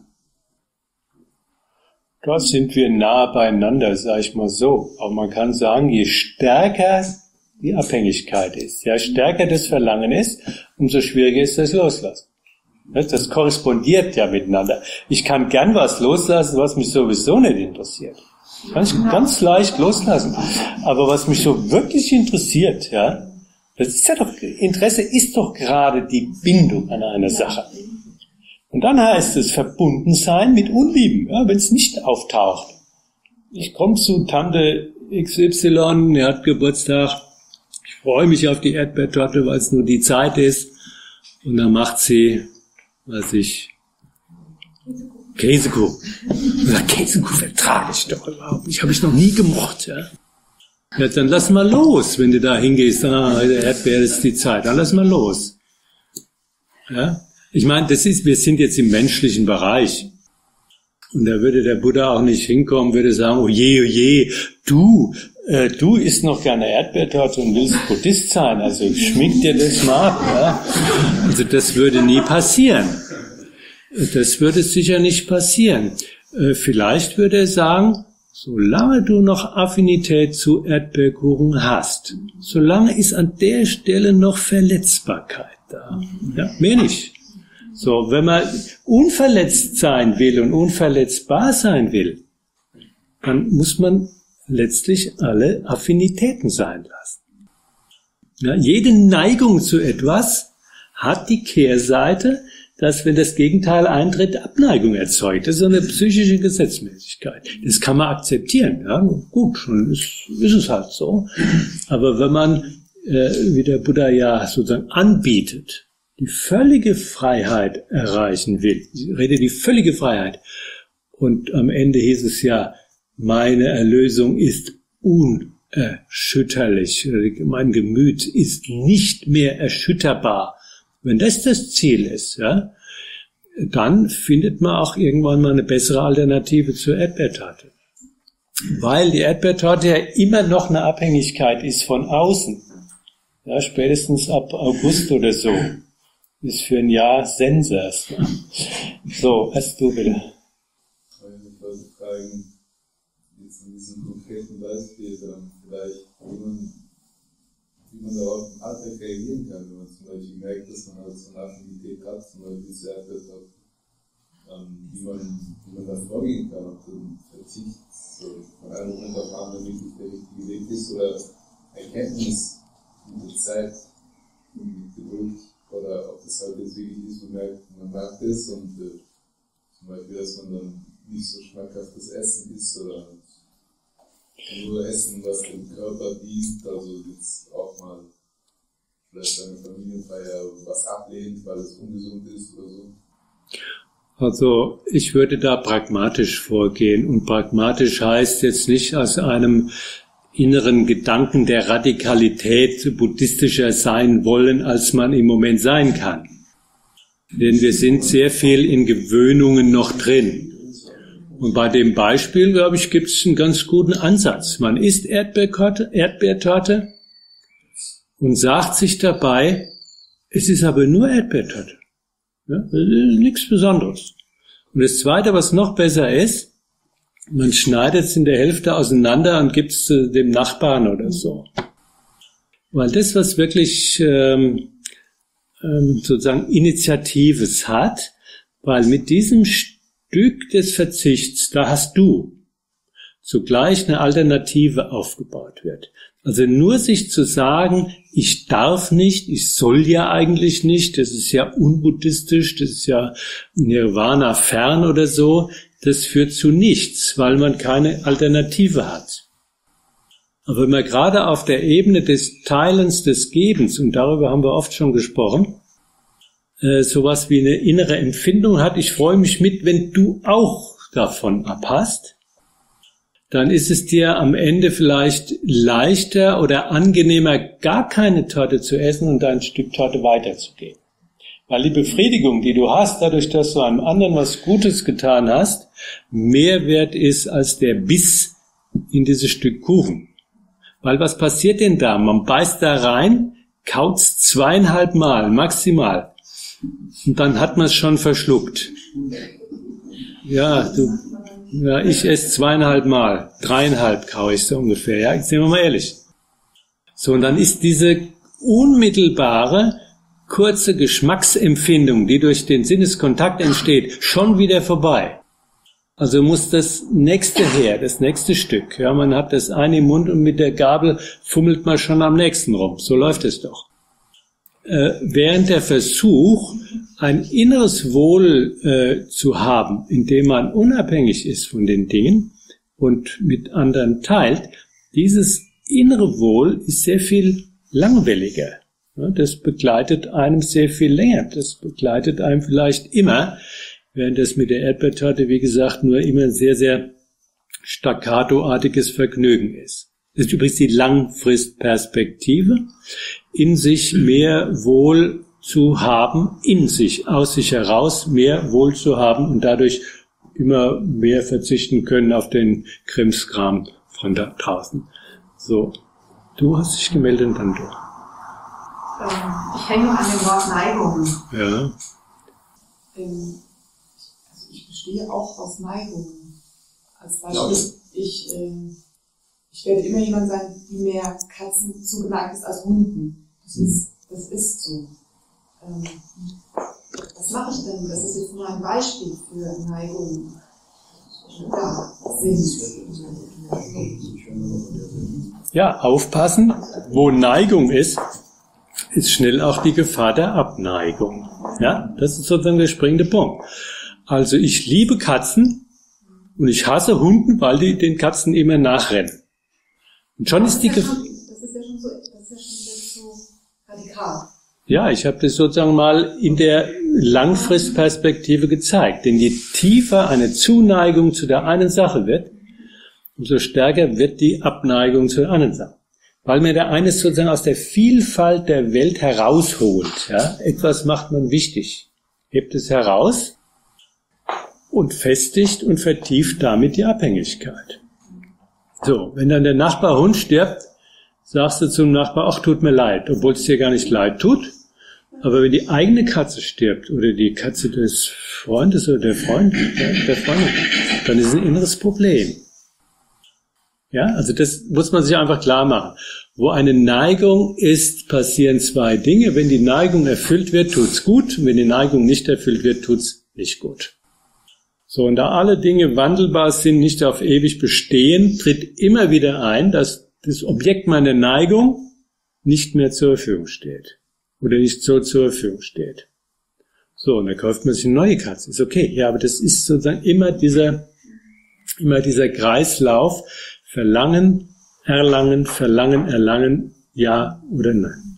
Da sind wir nah beieinander, sage ich mal so. Aber man kann sagen, je stärker die Abhängigkeit ist, je stärker das Verlangen ist, umso schwieriger ist das Loslassen. Das korrespondiert ja miteinander. Ich kann gern was loslassen, was mich sowieso nicht interessiert. Kann ich ganz leicht loslassen. Aber was mich so wirklich interessiert, ja, das ist ja doch, Interesse ist doch gerade die Bindung an eine Sache. Und dann heißt es verbunden sein mit Unlieben, ja, wenn es nicht auftaucht. Ich komme zu Tante XY, die hat Geburtstag, ich freue mich auf die Erdbeertorte, weil es nur die Zeit ist. Und dann macht sie, Käsekuchen. Käsekuchen vertrage ich doch überhaupt nicht, habe ich noch nie gemocht. Ja, dann lass mal los, wenn du da hingehst, der Erdbeer ist die Zeit, dann lass mal los. Ja? Ich meine, wir sind jetzt im menschlichen Bereich. Und da würde der Buddha auch nicht hinkommen, würde sagen, oh je, du isst noch gerne Erdbeertorte und willst Buddhist sein, also schmink dir das mal ab. Ja? Also das würde nie passieren. Das würde sicher nicht passieren. Vielleicht würde er sagen, solange du noch Affinität zu Erdbeerkuchen hast, solange ist an der Stelle noch Verletzbarkeit da. Ja, mehr nicht. So, wenn man unverletzt sein will und unverletzbar sein will, dann muss man letztlich alle Affinitäten sein lassen. Ja, jede Neigung zu etwas hat die Kehrseite, dass, wenn das Gegenteil eintritt, Abneigung erzeugt. Das ist eine psychische Gesetzmäßigkeit. Das kann man akzeptieren. Ja, gut, schon ist es halt so. Aber wenn man, wie der Buddha ja sozusagen anbietet, die völlige Freiheit erreichen will, ich rede die völlige Freiheit, und am Ende hieß es ja, meine Erlösung ist unerschütterlich, mein Gemüt ist nicht mehr erschütterbar. Wenn das Ziel ist, ja, dann findet man auch irgendwann mal eine bessere Alternative zur Erdbeertorte. Weil die Erdbeertorte ja immer noch eine Abhängigkeit ist von außen. Ja, spätestens ab August oder so. Ist für ein Jahr Sensors. So, hast du bitte. Ich wollte fragen, jetzt in diesem konkreten Beispiel, vielleicht, wie man darauf im Alltag reagieren kann, wenn man zum Beispiel merkt, dass man halt so eine Affinität hat, zum Beispiel zu Erdbeertorte, wie man da vorgehen kann, ob ein Verzicht so von einem Moment auf den anderen wirklich der richtige Weg ist, oder Erkenntnis mit der Zeit, mit Geduld, oder ob das halt jetzt wirklich ist, man merkt es und zum Beispiel, dass man dann nicht so schmackhaftes Essen isst oder nur Essen, was dem Körper dient, also jetzt auch mal vielleicht eine Familienfeier was ablehnt, weil es ungesund ist oder so. Also ich würde da pragmatisch vorgehen, und pragmatisch heißt jetzt nicht aus einem inneren Gedanken der Radikalität buddhistischer sein wollen, als man im Moment sein kann. Denn wir sind sehr viel in Gewöhnungen noch drin. Und bei dem Beispiel, glaube ich, gibt es einen ganz guten Ansatz. Man isst Erdbeertorte und sagt sich dabei, es ist aber nur Erdbeertorte. Ja, das ist nichts Besonderes. Und das Zweite, was noch besser ist, man schneidet es in der Hälfte auseinander und gibt es dem Nachbarn oder so. Weil das, was wirklich sozusagen Initiatives hat, weil mit diesem Stück des Verzichts, da hast du zugleich eine Alternative aufgebaut wird. Also nur sich zu sagen, ich darf nicht, ich soll ja eigentlich nicht, das ist ja unbuddhistisch, das ist ja Nirvana fern oder so, das führt zu nichts, weil man keine Alternative hat. Aber wenn man gerade auf der Ebene des Teilens, des Gebens, und darüber haben wir oft schon gesprochen, sowas wie eine innere Empfindung hat, ich freue mich mit, wenn du auch davon abhast, dann ist es dir am Ende vielleicht leichter oder angenehmer, gar keine Torte zu essen und ein Stück Torte weiterzugeben. Weil die Befriedigung, die du hast, dadurch, dass du einem anderen was Gutes getan hast, mehr wert ist als der Biss in dieses Stück Kuchen. Weil was passiert denn da? Man beißt da rein, kaut's 2,5 Mal maximal. Und dann hat man es schon verschluckt. Ja, ich esse 2,5 Mal. 3,5 kaue ich so ungefähr. Ja, jetzt sind wir mal ehrlich. So, und dann ist diese unmittelbare, kurze Geschmacksempfindung, die durch den Sinneskontakt entsteht, schon wieder vorbei. Also muss das nächste her, das nächste Stück. Ja, man hat das eine im Mund und mit der Gabel fummelt man schon am nächsten rum. So läuft es doch. Während der Versuch, ein inneres Wohl zu haben, indem man unabhängig ist von den Dingen und mit anderen teilt, dieses innere Wohl ist sehr viel langwelliger. Das begleitet einem sehr viel länger. Das begleitet einem vielleicht immer, während das mit der Erdbeertorte, wie gesagt, nur immer sehr, sehr staccatoartiges Vergnügen ist. Das ist übrigens die Langfristperspektive, in sich mehr Wohl zu haben, in sich, aus sich heraus mehr Wohl zu haben und dadurch immer mehr verzichten können auf den Krimskram von da draußen. So, du hast dich gemeldet und dann du. Ich hänge an dem Wort Neigung. Ja. Also ich bestehe auch aus Neigungen. Als Beispiel, ich werde immer jemand sein, die mehr Katzen zugeneigt ist als Hunden. Das ist so. Was mache ich denn? Das ist jetzt nur ein Beispiel für Neigungen. Ja, aufpassen, wo Neigung ist schnell auch die Gefahr der Abneigung. Ja, das ist sozusagen der springende Punkt. Also ich liebe Katzen und ich hasse Hunden, weil die den Katzen immer nachrennen. Und schon ist die Gefahr. Das ist ja schon so radikal. Ja, ich habe das sozusagen mal in der Langfristperspektive gezeigt. Denn je tiefer eine Zuneigung zu der einen Sache wird, umso stärker wird die Abneigung zur anderen Sache. Weil mir der eine sozusagen aus der Vielfalt der Welt herausholt. Ja? Etwas macht man wichtig, hebt es heraus und festigt und vertieft damit die Abhängigkeit. So, wenn dann der Nachbarhund stirbt, sagst du zum Nachbar, ach, tut mir leid, obwohl es dir gar nicht leid tut. Aber wenn die eigene Katze stirbt oder die Katze des Freundes oder der Freundin, dann ist es ein inneres Problem. Ja, also das muss man sich einfach klar machen. Wo eine Neigung ist, passieren zwei Dinge. Wenn die Neigung erfüllt wird, tut's gut. Und wenn die Neigung nicht erfüllt wird, tut's nicht gut. So, und da alle Dinge wandelbar sind, nicht auf ewig bestehen, tritt immer wieder ein, dass das Objekt meiner Neigung nicht mehr zur Verfügung steht. Oder nicht so zur Verfügung steht. So, und dann kauft man sich eine neue Katze. Ist okay. Ja, aber das ist sozusagen immer dieser Kreislauf. Verlangen, erlangen, verlangen, erlangen, ja oder nein.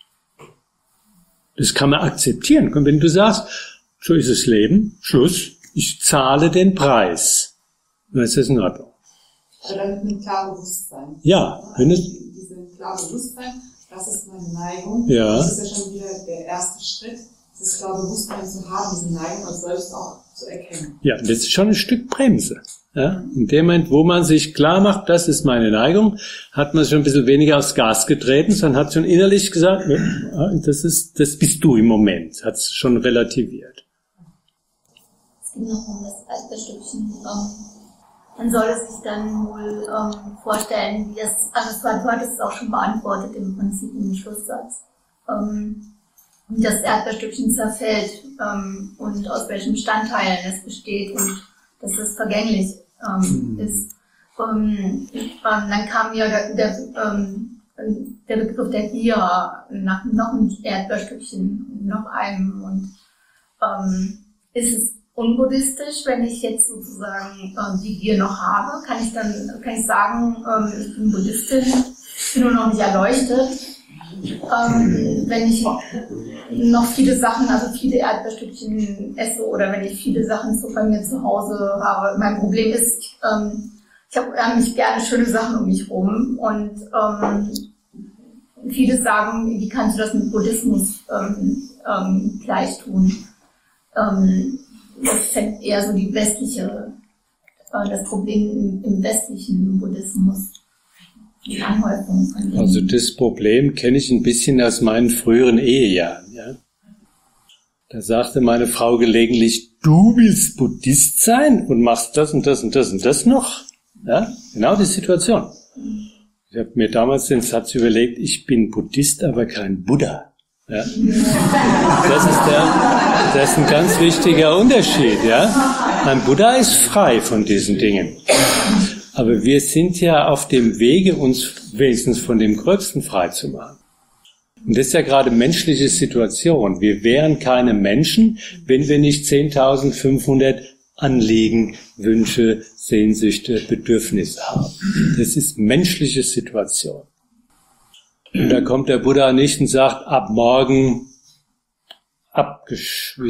Das kann man akzeptieren. Und wenn du sagst, so ist das Leben, Schluss, ich zahle den Preis, dann ist das in Ordnung. Aber dann mit einem klaren Bewusstsein. Ja. Wenn es Dieses klare Bewusstsein, das ist meine Neigung. Ja. Das ist ja schon wieder der erste Schritt, dieses klare Bewusstsein zu haben, diese Neigung als selbst auch zu erkennen. Ja, das ist schon ein Stück Bremse. Ja, in dem Moment, wo man sich klar macht, das ist meine Neigung, hat man schon ein bisschen weniger aufs Gas getreten, sondern hat schon innerlich gesagt, das bist du im Moment, hat es schon relativiert. Es ging noch um das Erdbeerstückchen. Man soll es sich dann wohl vorstellen, wie das, also du hattest es auch schon beantwortet im Prinzip im Schlusssatz, wie das Erdbeerstückchen zerfällt und aus welchen Bestandteilen es besteht und dass es vergänglich ist. Dann kam ja der Begriff der Gier nach noch ein Erdbeerstückchen, noch einem. Und ist es unbuddhistisch, wenn ich jetzt sozusagen die Gier noch habe? Kann ich sagen, ich bin Buddhistin, ich bin nur noch nicht erleuchtet wenn ich noch viele Sachen, also viele Erdbeerstückchen esse oder wenn ich viele Sachen so bei mir zu Hause habe. Mein Problem ist, ich habe nicht gerne schöne Sachen um mich rum und viele sagen, wie kannst du das mit Buddhismus gleich tun? Das ist eher so die westliche, das Problem im westlichen Buddhismus. Die Anhäufung von Dingen. Also das Problem kenne ich ein bisschen aus meinen früheren Ehejahren. Ja? Da sagte meine Frau gelegentlich, du willst Buddhist sein und machst das und das und das und das noch. Ja? Genau die Situation. Ich habe mir damals den Satz überlegt, ich bin Buddhist, aber kein Buddha. Ja? Das ist ein ganz wichtiger Unterschied. Ja? Ein Buddha ist frei von diesen Dingen. Aber wir sind ja auf dem Wege, uns wenigstens von dem Gröbsten frei zu machen. Und das ist ja gerade menschliche Situation. Wir wären keine Menschen, wenn wir nicht 10.500 Anliegen, Wünsche, Sehnsüchte, Bedürfnisse haben. Das ist menschliche Situation. Und da kommt der Buddha nicht und sagt, ab morgen abgeschafft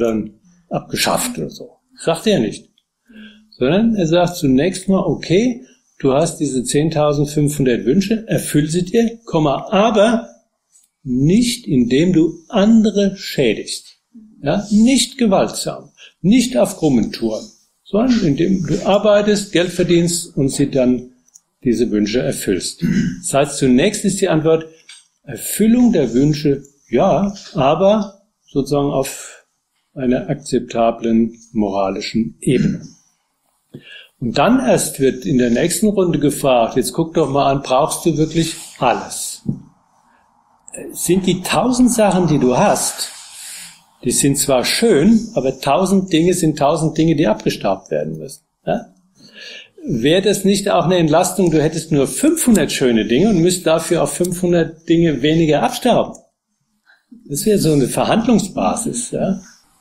oder so. Sagt er nicht. Sondern er sagt zunächst mal, okay, du hast diese 10.500 Wünsche, erfüll sie dir, aber nicht indem du andere schädigst. Ja? Nicht gewaltsam, nicht auf krummen Touren, sondern indem du arbeitest, Geld verdienst und sie dann diese Wünsche erfüllst. Das heißt, zunächst ist die Antwort, Erfüllung der Wünsche, ja, aber sozusagen auf einer akzeptablen moralischen Ebene. Und dann erst wird in der nächsten Runde gefragt, jetzt guck doch mal an, brauchst du wirklich alles? Sind die 1000 Sachen, die du hast, die sind zwar schön, aber 1000 Dinge sind 1000 Dinge, die abgestaubt werden müssen. Ja? Wäre das nicht auch eine Entlastung, du hättest nur 500 schöne Dinge und müsst dafür auf 500 Dinge weniger abstauben? Das wäre so eine Verhandlungsbasis, ja?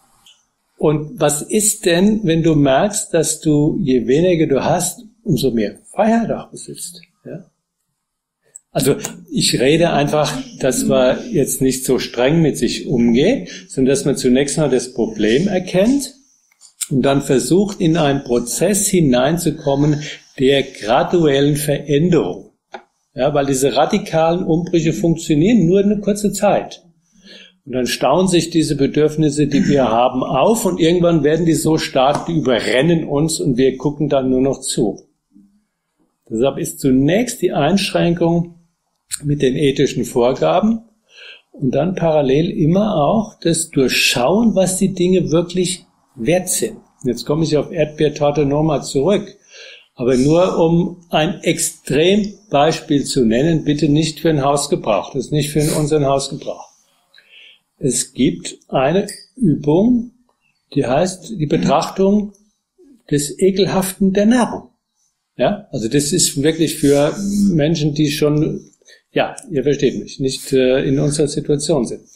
Und was ist denn, wenn du merkst, dass du, je weniger du hast, umso mehr Freiheit auch besitzt? Ja? Also ich rede einfach, dass man jetzt nicht so streng mit sich umgeht, sondern dass man zunächst mal das Problem erkennt und dann versucht, in einen Prozess hineinzukommen der graduellen Veränderung. Ja, weil diese radikalen Umbrüche funktionieren nur eine kurze Zeit. Und dann stauen sich diese Bedürfnisse, die wir haben, auf und irgendwann werden die so stark, die überrennen uns und wir gucken dann nur noch zu. Deshalb ist zunächst die Einschränkung mit den ethischen Vorgaben und dann parallel immer auch das Durchschauen, was die Dinge wirklich wert sind. Jetzt komme ich auf Erdbeertorte nochmal zurück. Aber nur um ein Extrembeispiel zu nennen, bitte nicht für ein Hausgebrauch. Das ist nicht für unseren Hausgebrauch. Es gibt eine Übung, die heißt die Betrachtung des Ekelhaften der Nahrung. Ja, also das ist wirklich für Menschen, die schon, ja, ihr versteht mich, nicht in unserer Situation sind.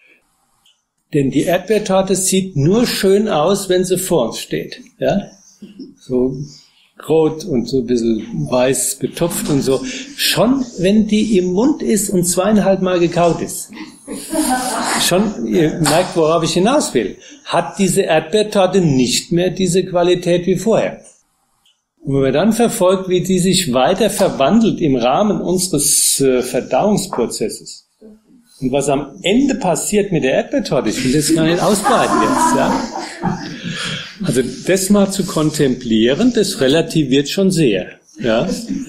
Denn die Erdbeertorte sieht nur schön aus, wenn sie vor uns steht. Ja, so rot und so ein bisschen weiß getupft und so. Schon, wenn die im Mund ist und 2,5 Mal gekaut ist. Schon, ihr merkt, worauf ich hinaus will, hat diese Erdbeertorte nicht mehr diese Qualität wie vorher. Und wenn man dann verfolgt, wie die sich weiter verwandelt im Rahmen unseres Verdauungsprozesses und was am Ende passiert mit der Erdbeertorte, ich will das gar nicht ausbreiten jetzt, ja. Also das mal zu kontemplieren, das relativiert schon sehr, ja.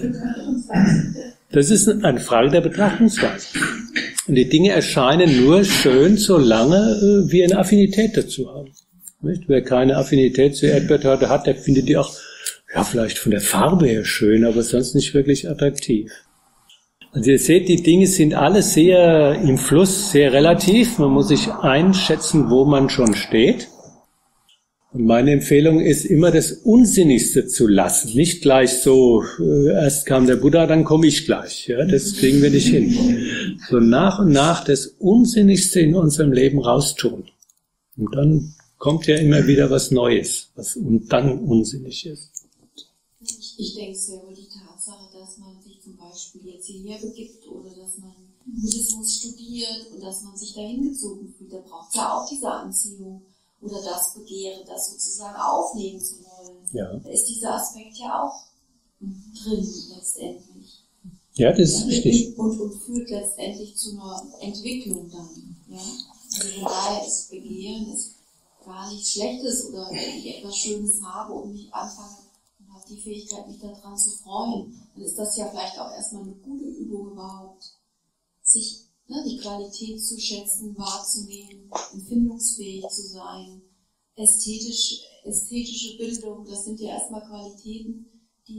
Das ist eine Frage der Betrachtungsweise. Und die Dinge erscheinen nur schön, solange wir eine Affinität dazu haben. Nicht? Wer keine Affinität zur Erdbeertorte hat, der findet die auch, ja, vielleicht von der Farbe her schön, aber sonst nicht wirklich attraktiv. Also ihr seht, die Dinge sind alle sehr im Fluss, sehr relativ. Man muss sich einschätzen, wo man schon steht. Und meine Empfehlung ist immer, das Unsinnigste zu lassen. Nicht gleich so, erst kam der Buddha, dann komme ich gleich. Ja, das kriegen wir nicht hin. So nach und nach das Unsinnigste in unserem Leben raustun. Und dann kommt ja immer wieder was Neues, was und dann unsinnig ist. Ich denke, es wäre wohl die Tatsache, dass man sich zum Beispiel jetzt hierher begibt oder dass man Buddhismus studiert und dass man sich da hingezogen fühlt, da braucht es ja auch diese Anziehung oder das Begehren, das sozusagen aufnehmen zu wollen. Ja. Da ist dieser Aspekt ja auch drin letztendlich. Ja, das ist richtig. Und führt letztendlich zu einer Entwicklung dann. Ja? Also von daher ist Begehren ist gar nichts Schlechtes oder wenn ich etwas Schönes habe und mich anfange und habe die Fähigkeit, mich daran zu freuen, dann ist das ja vielleicht auch erstmal eine gute Übung überhaupt, sich die Qualität zu schätzen, wahrzunehmen, empfindungsfähig zu sein, ästhetische Bildung, das sind ja erstmal Qualitäten, die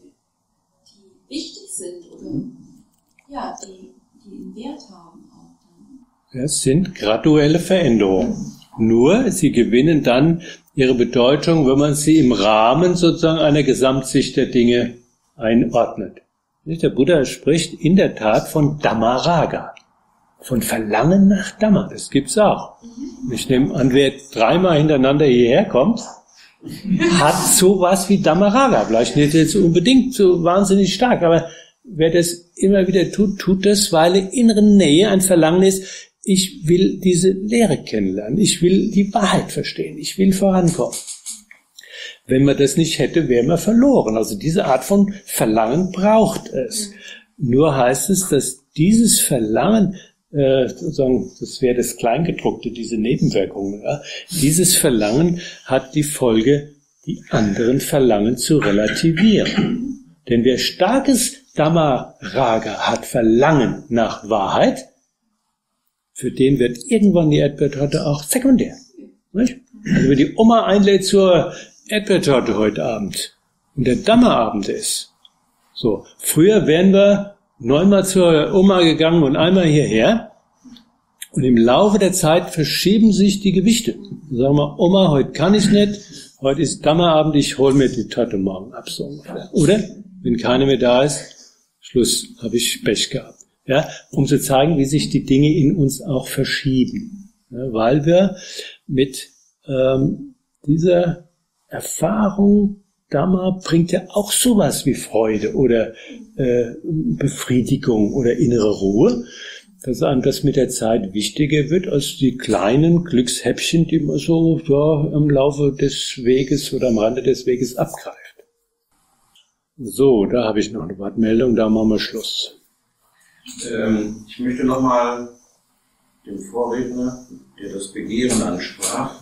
wichtig sind oder ja, die einen Wert haben auch dann. Das sind graduelle Veränderungen. Nur, sie gewinnen dann ihre Bedeutung, wenn man sie im Rahmen sozusagen einer Gesamtsicht der Dinge einordnet. Der Buddha spricht in der Tat von Dhamma-Raga, von Verlangen nach Dhamma. Das gibt's auch. Ich nehme an, wer 3-mal hintereinander hierher kommt, hat sowas wie Dhamma-Raga. Vielleicht nicht jetzt unbedingt so wahnsinnig stark, aber wer das immer wieder tut, tut das, weil in innere Nähe ein Verlangen ist, ich will diese Lehre kennenlernen, ich will die Wahrheit verstehen, ich will vorankommen. Wenn man das nicht hätte, wäre man verloren. Also diese Art von Verlangen braucht es. Nur heißt es, dass dieses Verlangen, sozusagen, das wäre das Kleingedruckte, diese Nebenwirkungen, ja, dieses Verlangen hat die Folge, die anderen Verlangen zu relativieren. Denn wer starkes Dhamma-Raga hat, Verlangen nach Wahrheit, für den wird irgendwann die Erdbeertorte auch sekundär. Nicht? Also wenn die Oma einlädt zur Erdbeertorte heute Abend und der Dhamma-Abend ist, so, früher wären wir 9-mal zur Oma gegangen und einmal hierher und im Laufe der Zeit verschieben sich die Gewichte. Sagen wir, Oma, heute kann ich nicht, heute ist Dhamma-Abend, ich hole mir die Torte morgen ab, so ungefähr. Oder, wenn keiner mehr da ist, Schluss, habe ich Pech gehabt. Ja, um zu zeigen, wie sich die Dinge in uns auch verschieben. Ja, weil wir mit dieser Erfahrung, Dhamma bringt ja auch sowas wie Freude oder Befriedigung oder innere Ruhe, dass einem das mit der Zeit wichtiger wird als die kleinen Glückshäppchen, die man so im Laufe des Weges oder am Rande des Weges abgreift. So, da habe ich noch eine Wortmeldung, da machen wir Schluss. Ich möchte nochmal dem Vorredner, der das Begehren ansprach,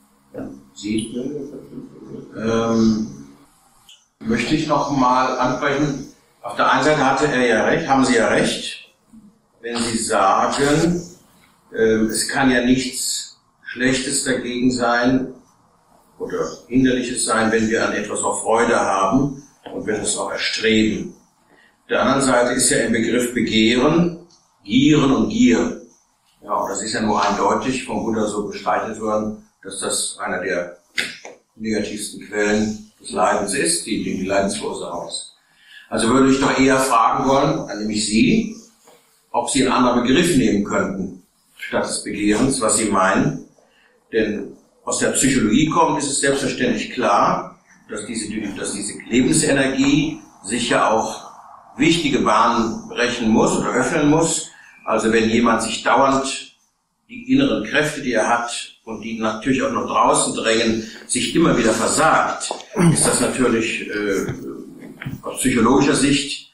möchte ich nochmal ansprechen. Auf der einen Seite hatte er ja recht, haben Sie ja recht, wenn Sie sagen, es kann ja nichts Schlechtes dagegen sein oder Hinderliches sein, wenn wir an etwas auch Freude haben und wenn wir es auch erstreben. Auf der anderen Seite ist ja im Begriff Begehren, Gieren und Gier. Ja, und das ist ja nur eindeutig vom Buddha so gestaltet worden, dass das einer der negativsten Quellen des Leidens ist, die Leidensursache ist. Also würde ich doch eher fragen wollen, nämlich Sie, ob Sie einen anderen Begriff nehmen könnten, statt des Begehrens, was Sie meinen. Denn aus der Psychologie kommt, ist es selbstverständlich klar, dass diese Lebensenergie sich ja auch wichtige Bahnen brechen muss oder öffnen muss. Also wenn jemand sich dauernd die inneren Kräfte, die er hat und die natürlich auch noch draußen drängen, sich immer wieder versagt, ist das natürlich aus psychologischer Sicht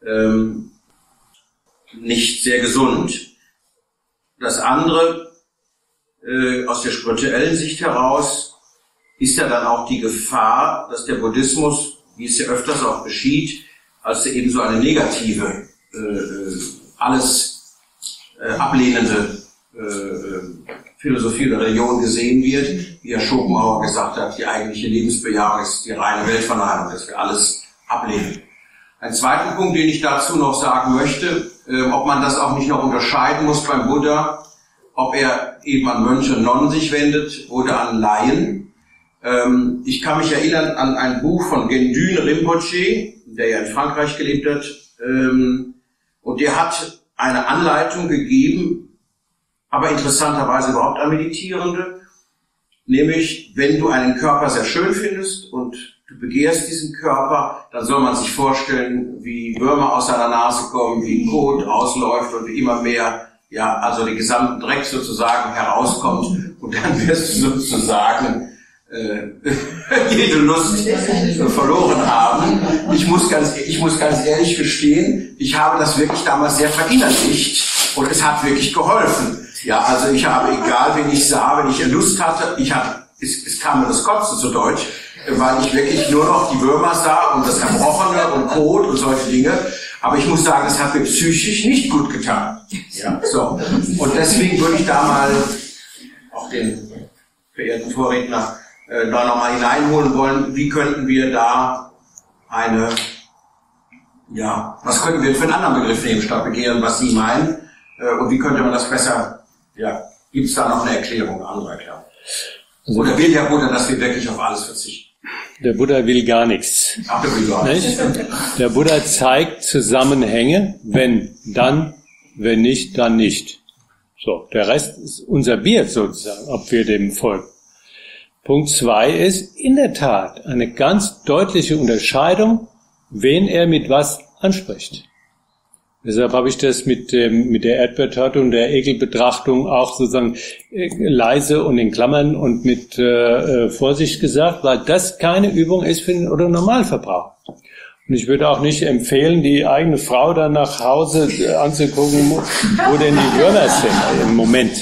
nicht sehr gesund. Das andere, aus der spirituellen Sicht heraus, ist ja dann auch die Gefahr, dass der Buddhismus, wie es ja öfters auch geschieht, als eben so eine negative, alles ablehnende Philosophie oder Religion gesehen wird, wie Herr Schopenhauer gesagt hat, die eigentliche Lebensbejahung ist die reine Weltverneinung, dass wir alles ablehnen. Ein zweiter Punkt, den ich dazu noch sagen möchte, ob man das auch nicht noch unterscheiden muss beim Buddha, ob er eben an Mönche und Nonnen sich wendet oder an Laien. Ich kann mich erinnern an ein Buch von Gendun Rinpoche, der ja in Frankreich gelebt hat, und der hat eine Anleitung gegeben, aber interessanterweise überhaupt an Meditierende, nämlich wenn du einen Körper sehr schön findest und du begehrst diesen Körper, dann soll man sich vorstellen, wie Würmer aus seiner Nase kommen, wie Kot ausläuft und wie immer mehr, ja, also der gesamte Dreck sozusagen herauskommt und dann wirst du sozusagen jede Lust verloren haben. Ich muss ganz ehrlich gestehen, ich habe das wirklich damals sehr verinnerlicht und es hat wirklich geholfen. Ja, also ich habe, egal wen ich sah, wenn ich Lust hatte, es kam mir das Kotzen zu Deutsch, weil ich wirklich nur noch die Würmer sah und das Erbrochene und Kot und solche Dinge. Aber ich muss sagen, es hat mir psychisch nicht gut getan. Ja, so. Und deswegen würde ich da mal auch den verehrten Vorredner da nochmal hineinholen wollen. Wie könnten wir da was könnten wir für einen anderen Begriff nehmen statt Begehren, was Sie meinen? Und wie könnte man das besser, gibt es da noch eine Erklärung, eine andere Erklärung? Oder will der Buddha, dass wir wirklich auf alles verzichten? Der Buddha will gar nichts. Ach, der will gar nichts. Der Buddha zeigt Zusammenhänge, wenn, dann, wenn nicht, dann nicht. So, der Rest ist unser Bier sozusagen, ob wir dem folgen. Punkt 2 ist in der Tat eine ganz deutliche Unterscheidung, wen er mit was anspricht. Deshalb habe ich das mit der Erdbeertorte und der Ekelbetrachtung auch sozusagen leise und in Klammern und mit Vorsicht gesagt, weil das keine Übung ist für den Otto-Normalverbraucher. Und ich würde auch nicht empfehlen, die eigene Frau dann nach Hause anzugucken, wo denn die Würmer sind im Moment.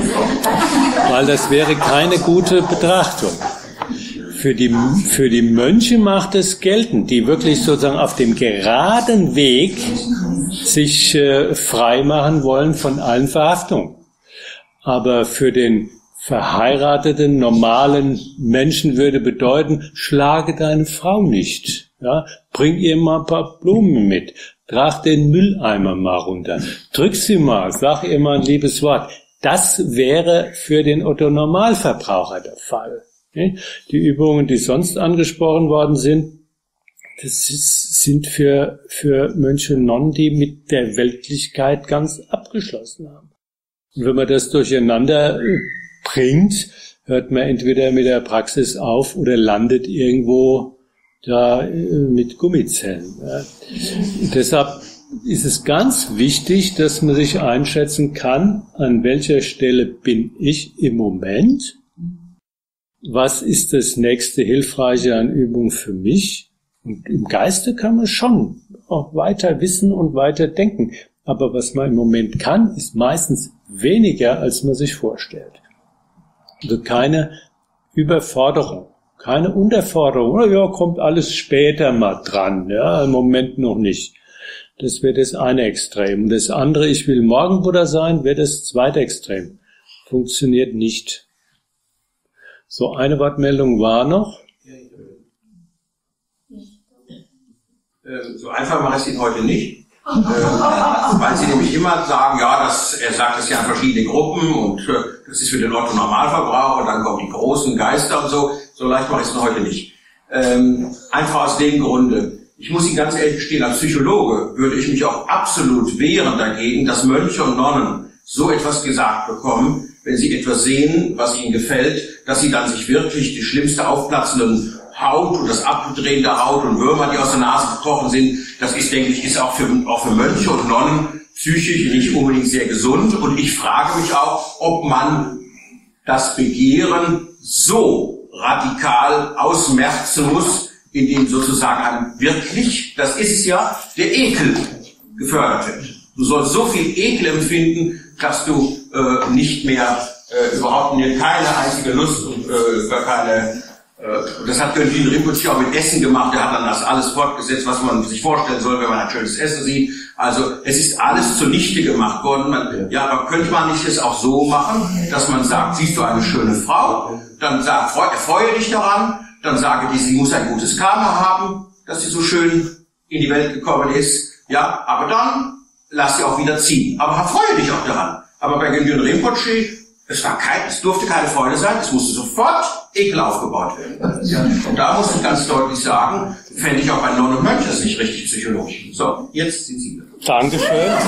Weil das wäre keine gute Betrachtung. Für die Mönche macht es geltend, die wirklich sozusagen auf dem geraden Weg sich frei machen wollen von allen Verhaftungen. Aber für den verheirateten, normalen Menschen würde bedeuten, schlage deine Frau nicht. Ja, bring ihr mal ein paar Blumen mit. Trag den Mülleimer mal runter. Drück sie mal, sag ihr mal ein liebes Wort. Das wäre für den Otto-Normalverbraucher der Fall. Die Übungen, die sonst angesprochen worden sind, das sind für Mönche und Nonnen, die mit der Weltlichkeit ganz abgeschlossen haben. Und wenn man das durcheinander bringt, hört man entweder mit der Praxis auf oder landet irgendwo da mit Gummizellen. Ja. Deshalb ist es ganz wichtig, dass man sich einschätzen kann, an welcher Stelle bin ich im Moment. Was ist das nächste Hilfreiche an Übung für mich? Und im Geiste kann man schon auch weiter wissen und weiter denken. Aber was man im Moment kann, ist meistens weniger, als man sich vorstellt. Also keine Überforderung, keine Unterforderung. Ja, kommt alles später mal dran. Ja, im Moment noch nicht. Das wäre das eine Extrem. Und das andere, ich will morgen Buddha sein, wäre das zweite Extrem. Funktioniert nicht. So, eine Wortmeldung war noch. So einfach mache ich es Ihnen heute nicht. Weil Sie nämlich immer sagen, ja, er sagt es ja in verschiedene Gruppen und das ist für den Otto-Normalverbraucher und dann kommen die großen Geister und so. So leicht mache ich es heute nicht. Einfach aus dem Grunde. Ich muss Ihnen ganz ehrlich gestehen, als Psychologe würde ich mich auch absolut wehren dagegen, dass Mönche und Nonnen so etwas gesagt bekommen, wenn sie etwas sehen, was ihnen gefällt, dass sie dann sich wirklich die schlimmste aufplatzenden Haut und das Abdrehen der Haut und Würmer, die aus der Nase gekrochen sind, das ist, denke ich, ist auch für Mönche und Nonnen psychisch nicht unbedingt sehr gesund. Und ich frage mich auch, ob man das Begehren so radikal ausmerzen muss, indem sozusagen wirklich, das ist es ja, der Ekel gefördert wird. Du sollst so viel Ekel empfinden, dass du nicht mehr überhaupt keine einzige Lust und gar keine. Das hat Gönjin Rinpoche auch mit Essen gemacht. Er hat dann das alles fortgesetzt, was man sich vorstellen soll, wenn man ein schönes Essen sieht. Also es ist alles zunichte gemacht worden. Aber könnte man nicht es auch so machen, dass man sagt, siehst du eine schöne Frau, dann sag, erfreue dich daran, dann sage die, sie muss ein gutes Karma haben, dass sie so schön in die Welt gekommen ist. Ja, aber dann lass sie auch wieder ziehen. Aber erfreue dich auch daran. Aber bei Gönjin Rinpoche, es durfte keine Freude sein, es musste sofort Ekel aufgebaut werden. Ja, und da muss ich ganz deutlich sagen, fände ich auch bei Nonnen und Mönchen das nicht richtig psychologisch. So, jetzt sind Sie. Dankeschön.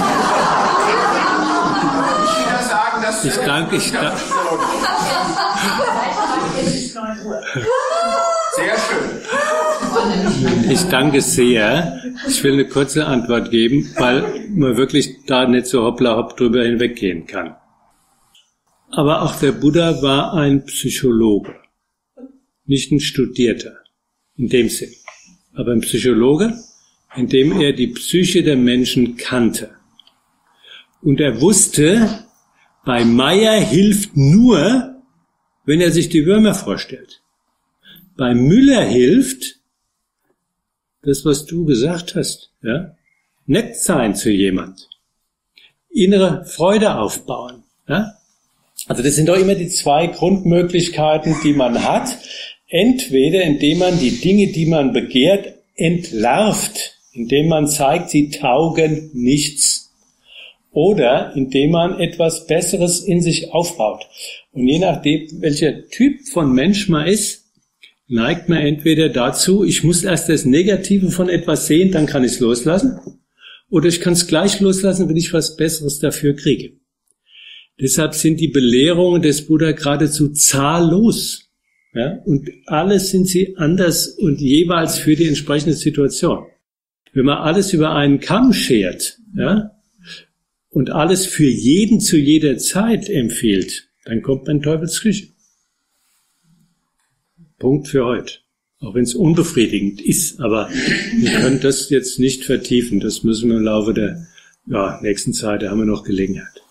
Ich danke. Sehr schön. Ich danke sehr. Ich will eine kurze Antwort geben, weil man wirklich da nicht so hoppla hopp drüber hinweggehen kann. Aber auch der Buddha war ein Psychologe, nicht ein Studierter in dem Sinn, aber ein Psychologe, indem er die Psyche der Menschen kannte. Und er wusste, bei Meyer hilft nur, wenn er sich die Würmer vorstellt. Bei Müller hilft das, was du gesagt hast, ja? Nett sein zu jemand, innere Freude aufbauen. Ja? Also das sind doch immer die zwei Grundmöglichkeiten, die man hat. Entweder indem man die Dinge, die man begehrt, entlarvt, indem man zeigt, sie taugen nichts. Oder indem man etwas Besseres in sich aufbaut. Und je nachdem, welcher Typ von Mensch man ist, neigt man entweder dazu, ich muss erst das Negative von etwas sehen, dann kann ich es loslassen. Oder ich kann es gleich loslassen, wenn ich was Besseres dafür kriege. Deshalb sind die Belehrungen des Buddha geradezu zahllos. Ja? Und alles sind sie anders und jeweils für die entsprechende Situation. Wenn man alles über einen Kamm schert, ja, und alles für jeden zu jeder Zeit empfiehlt, dann kommt man in Teufelsküche. Punkt für heute. Auch wenn es unbefriedigend ist, aber wir können das jetzt nicht vertiefen. Das müssen wir im Laufe der nächsten Zeit, da haben wir noch Gelegenheit.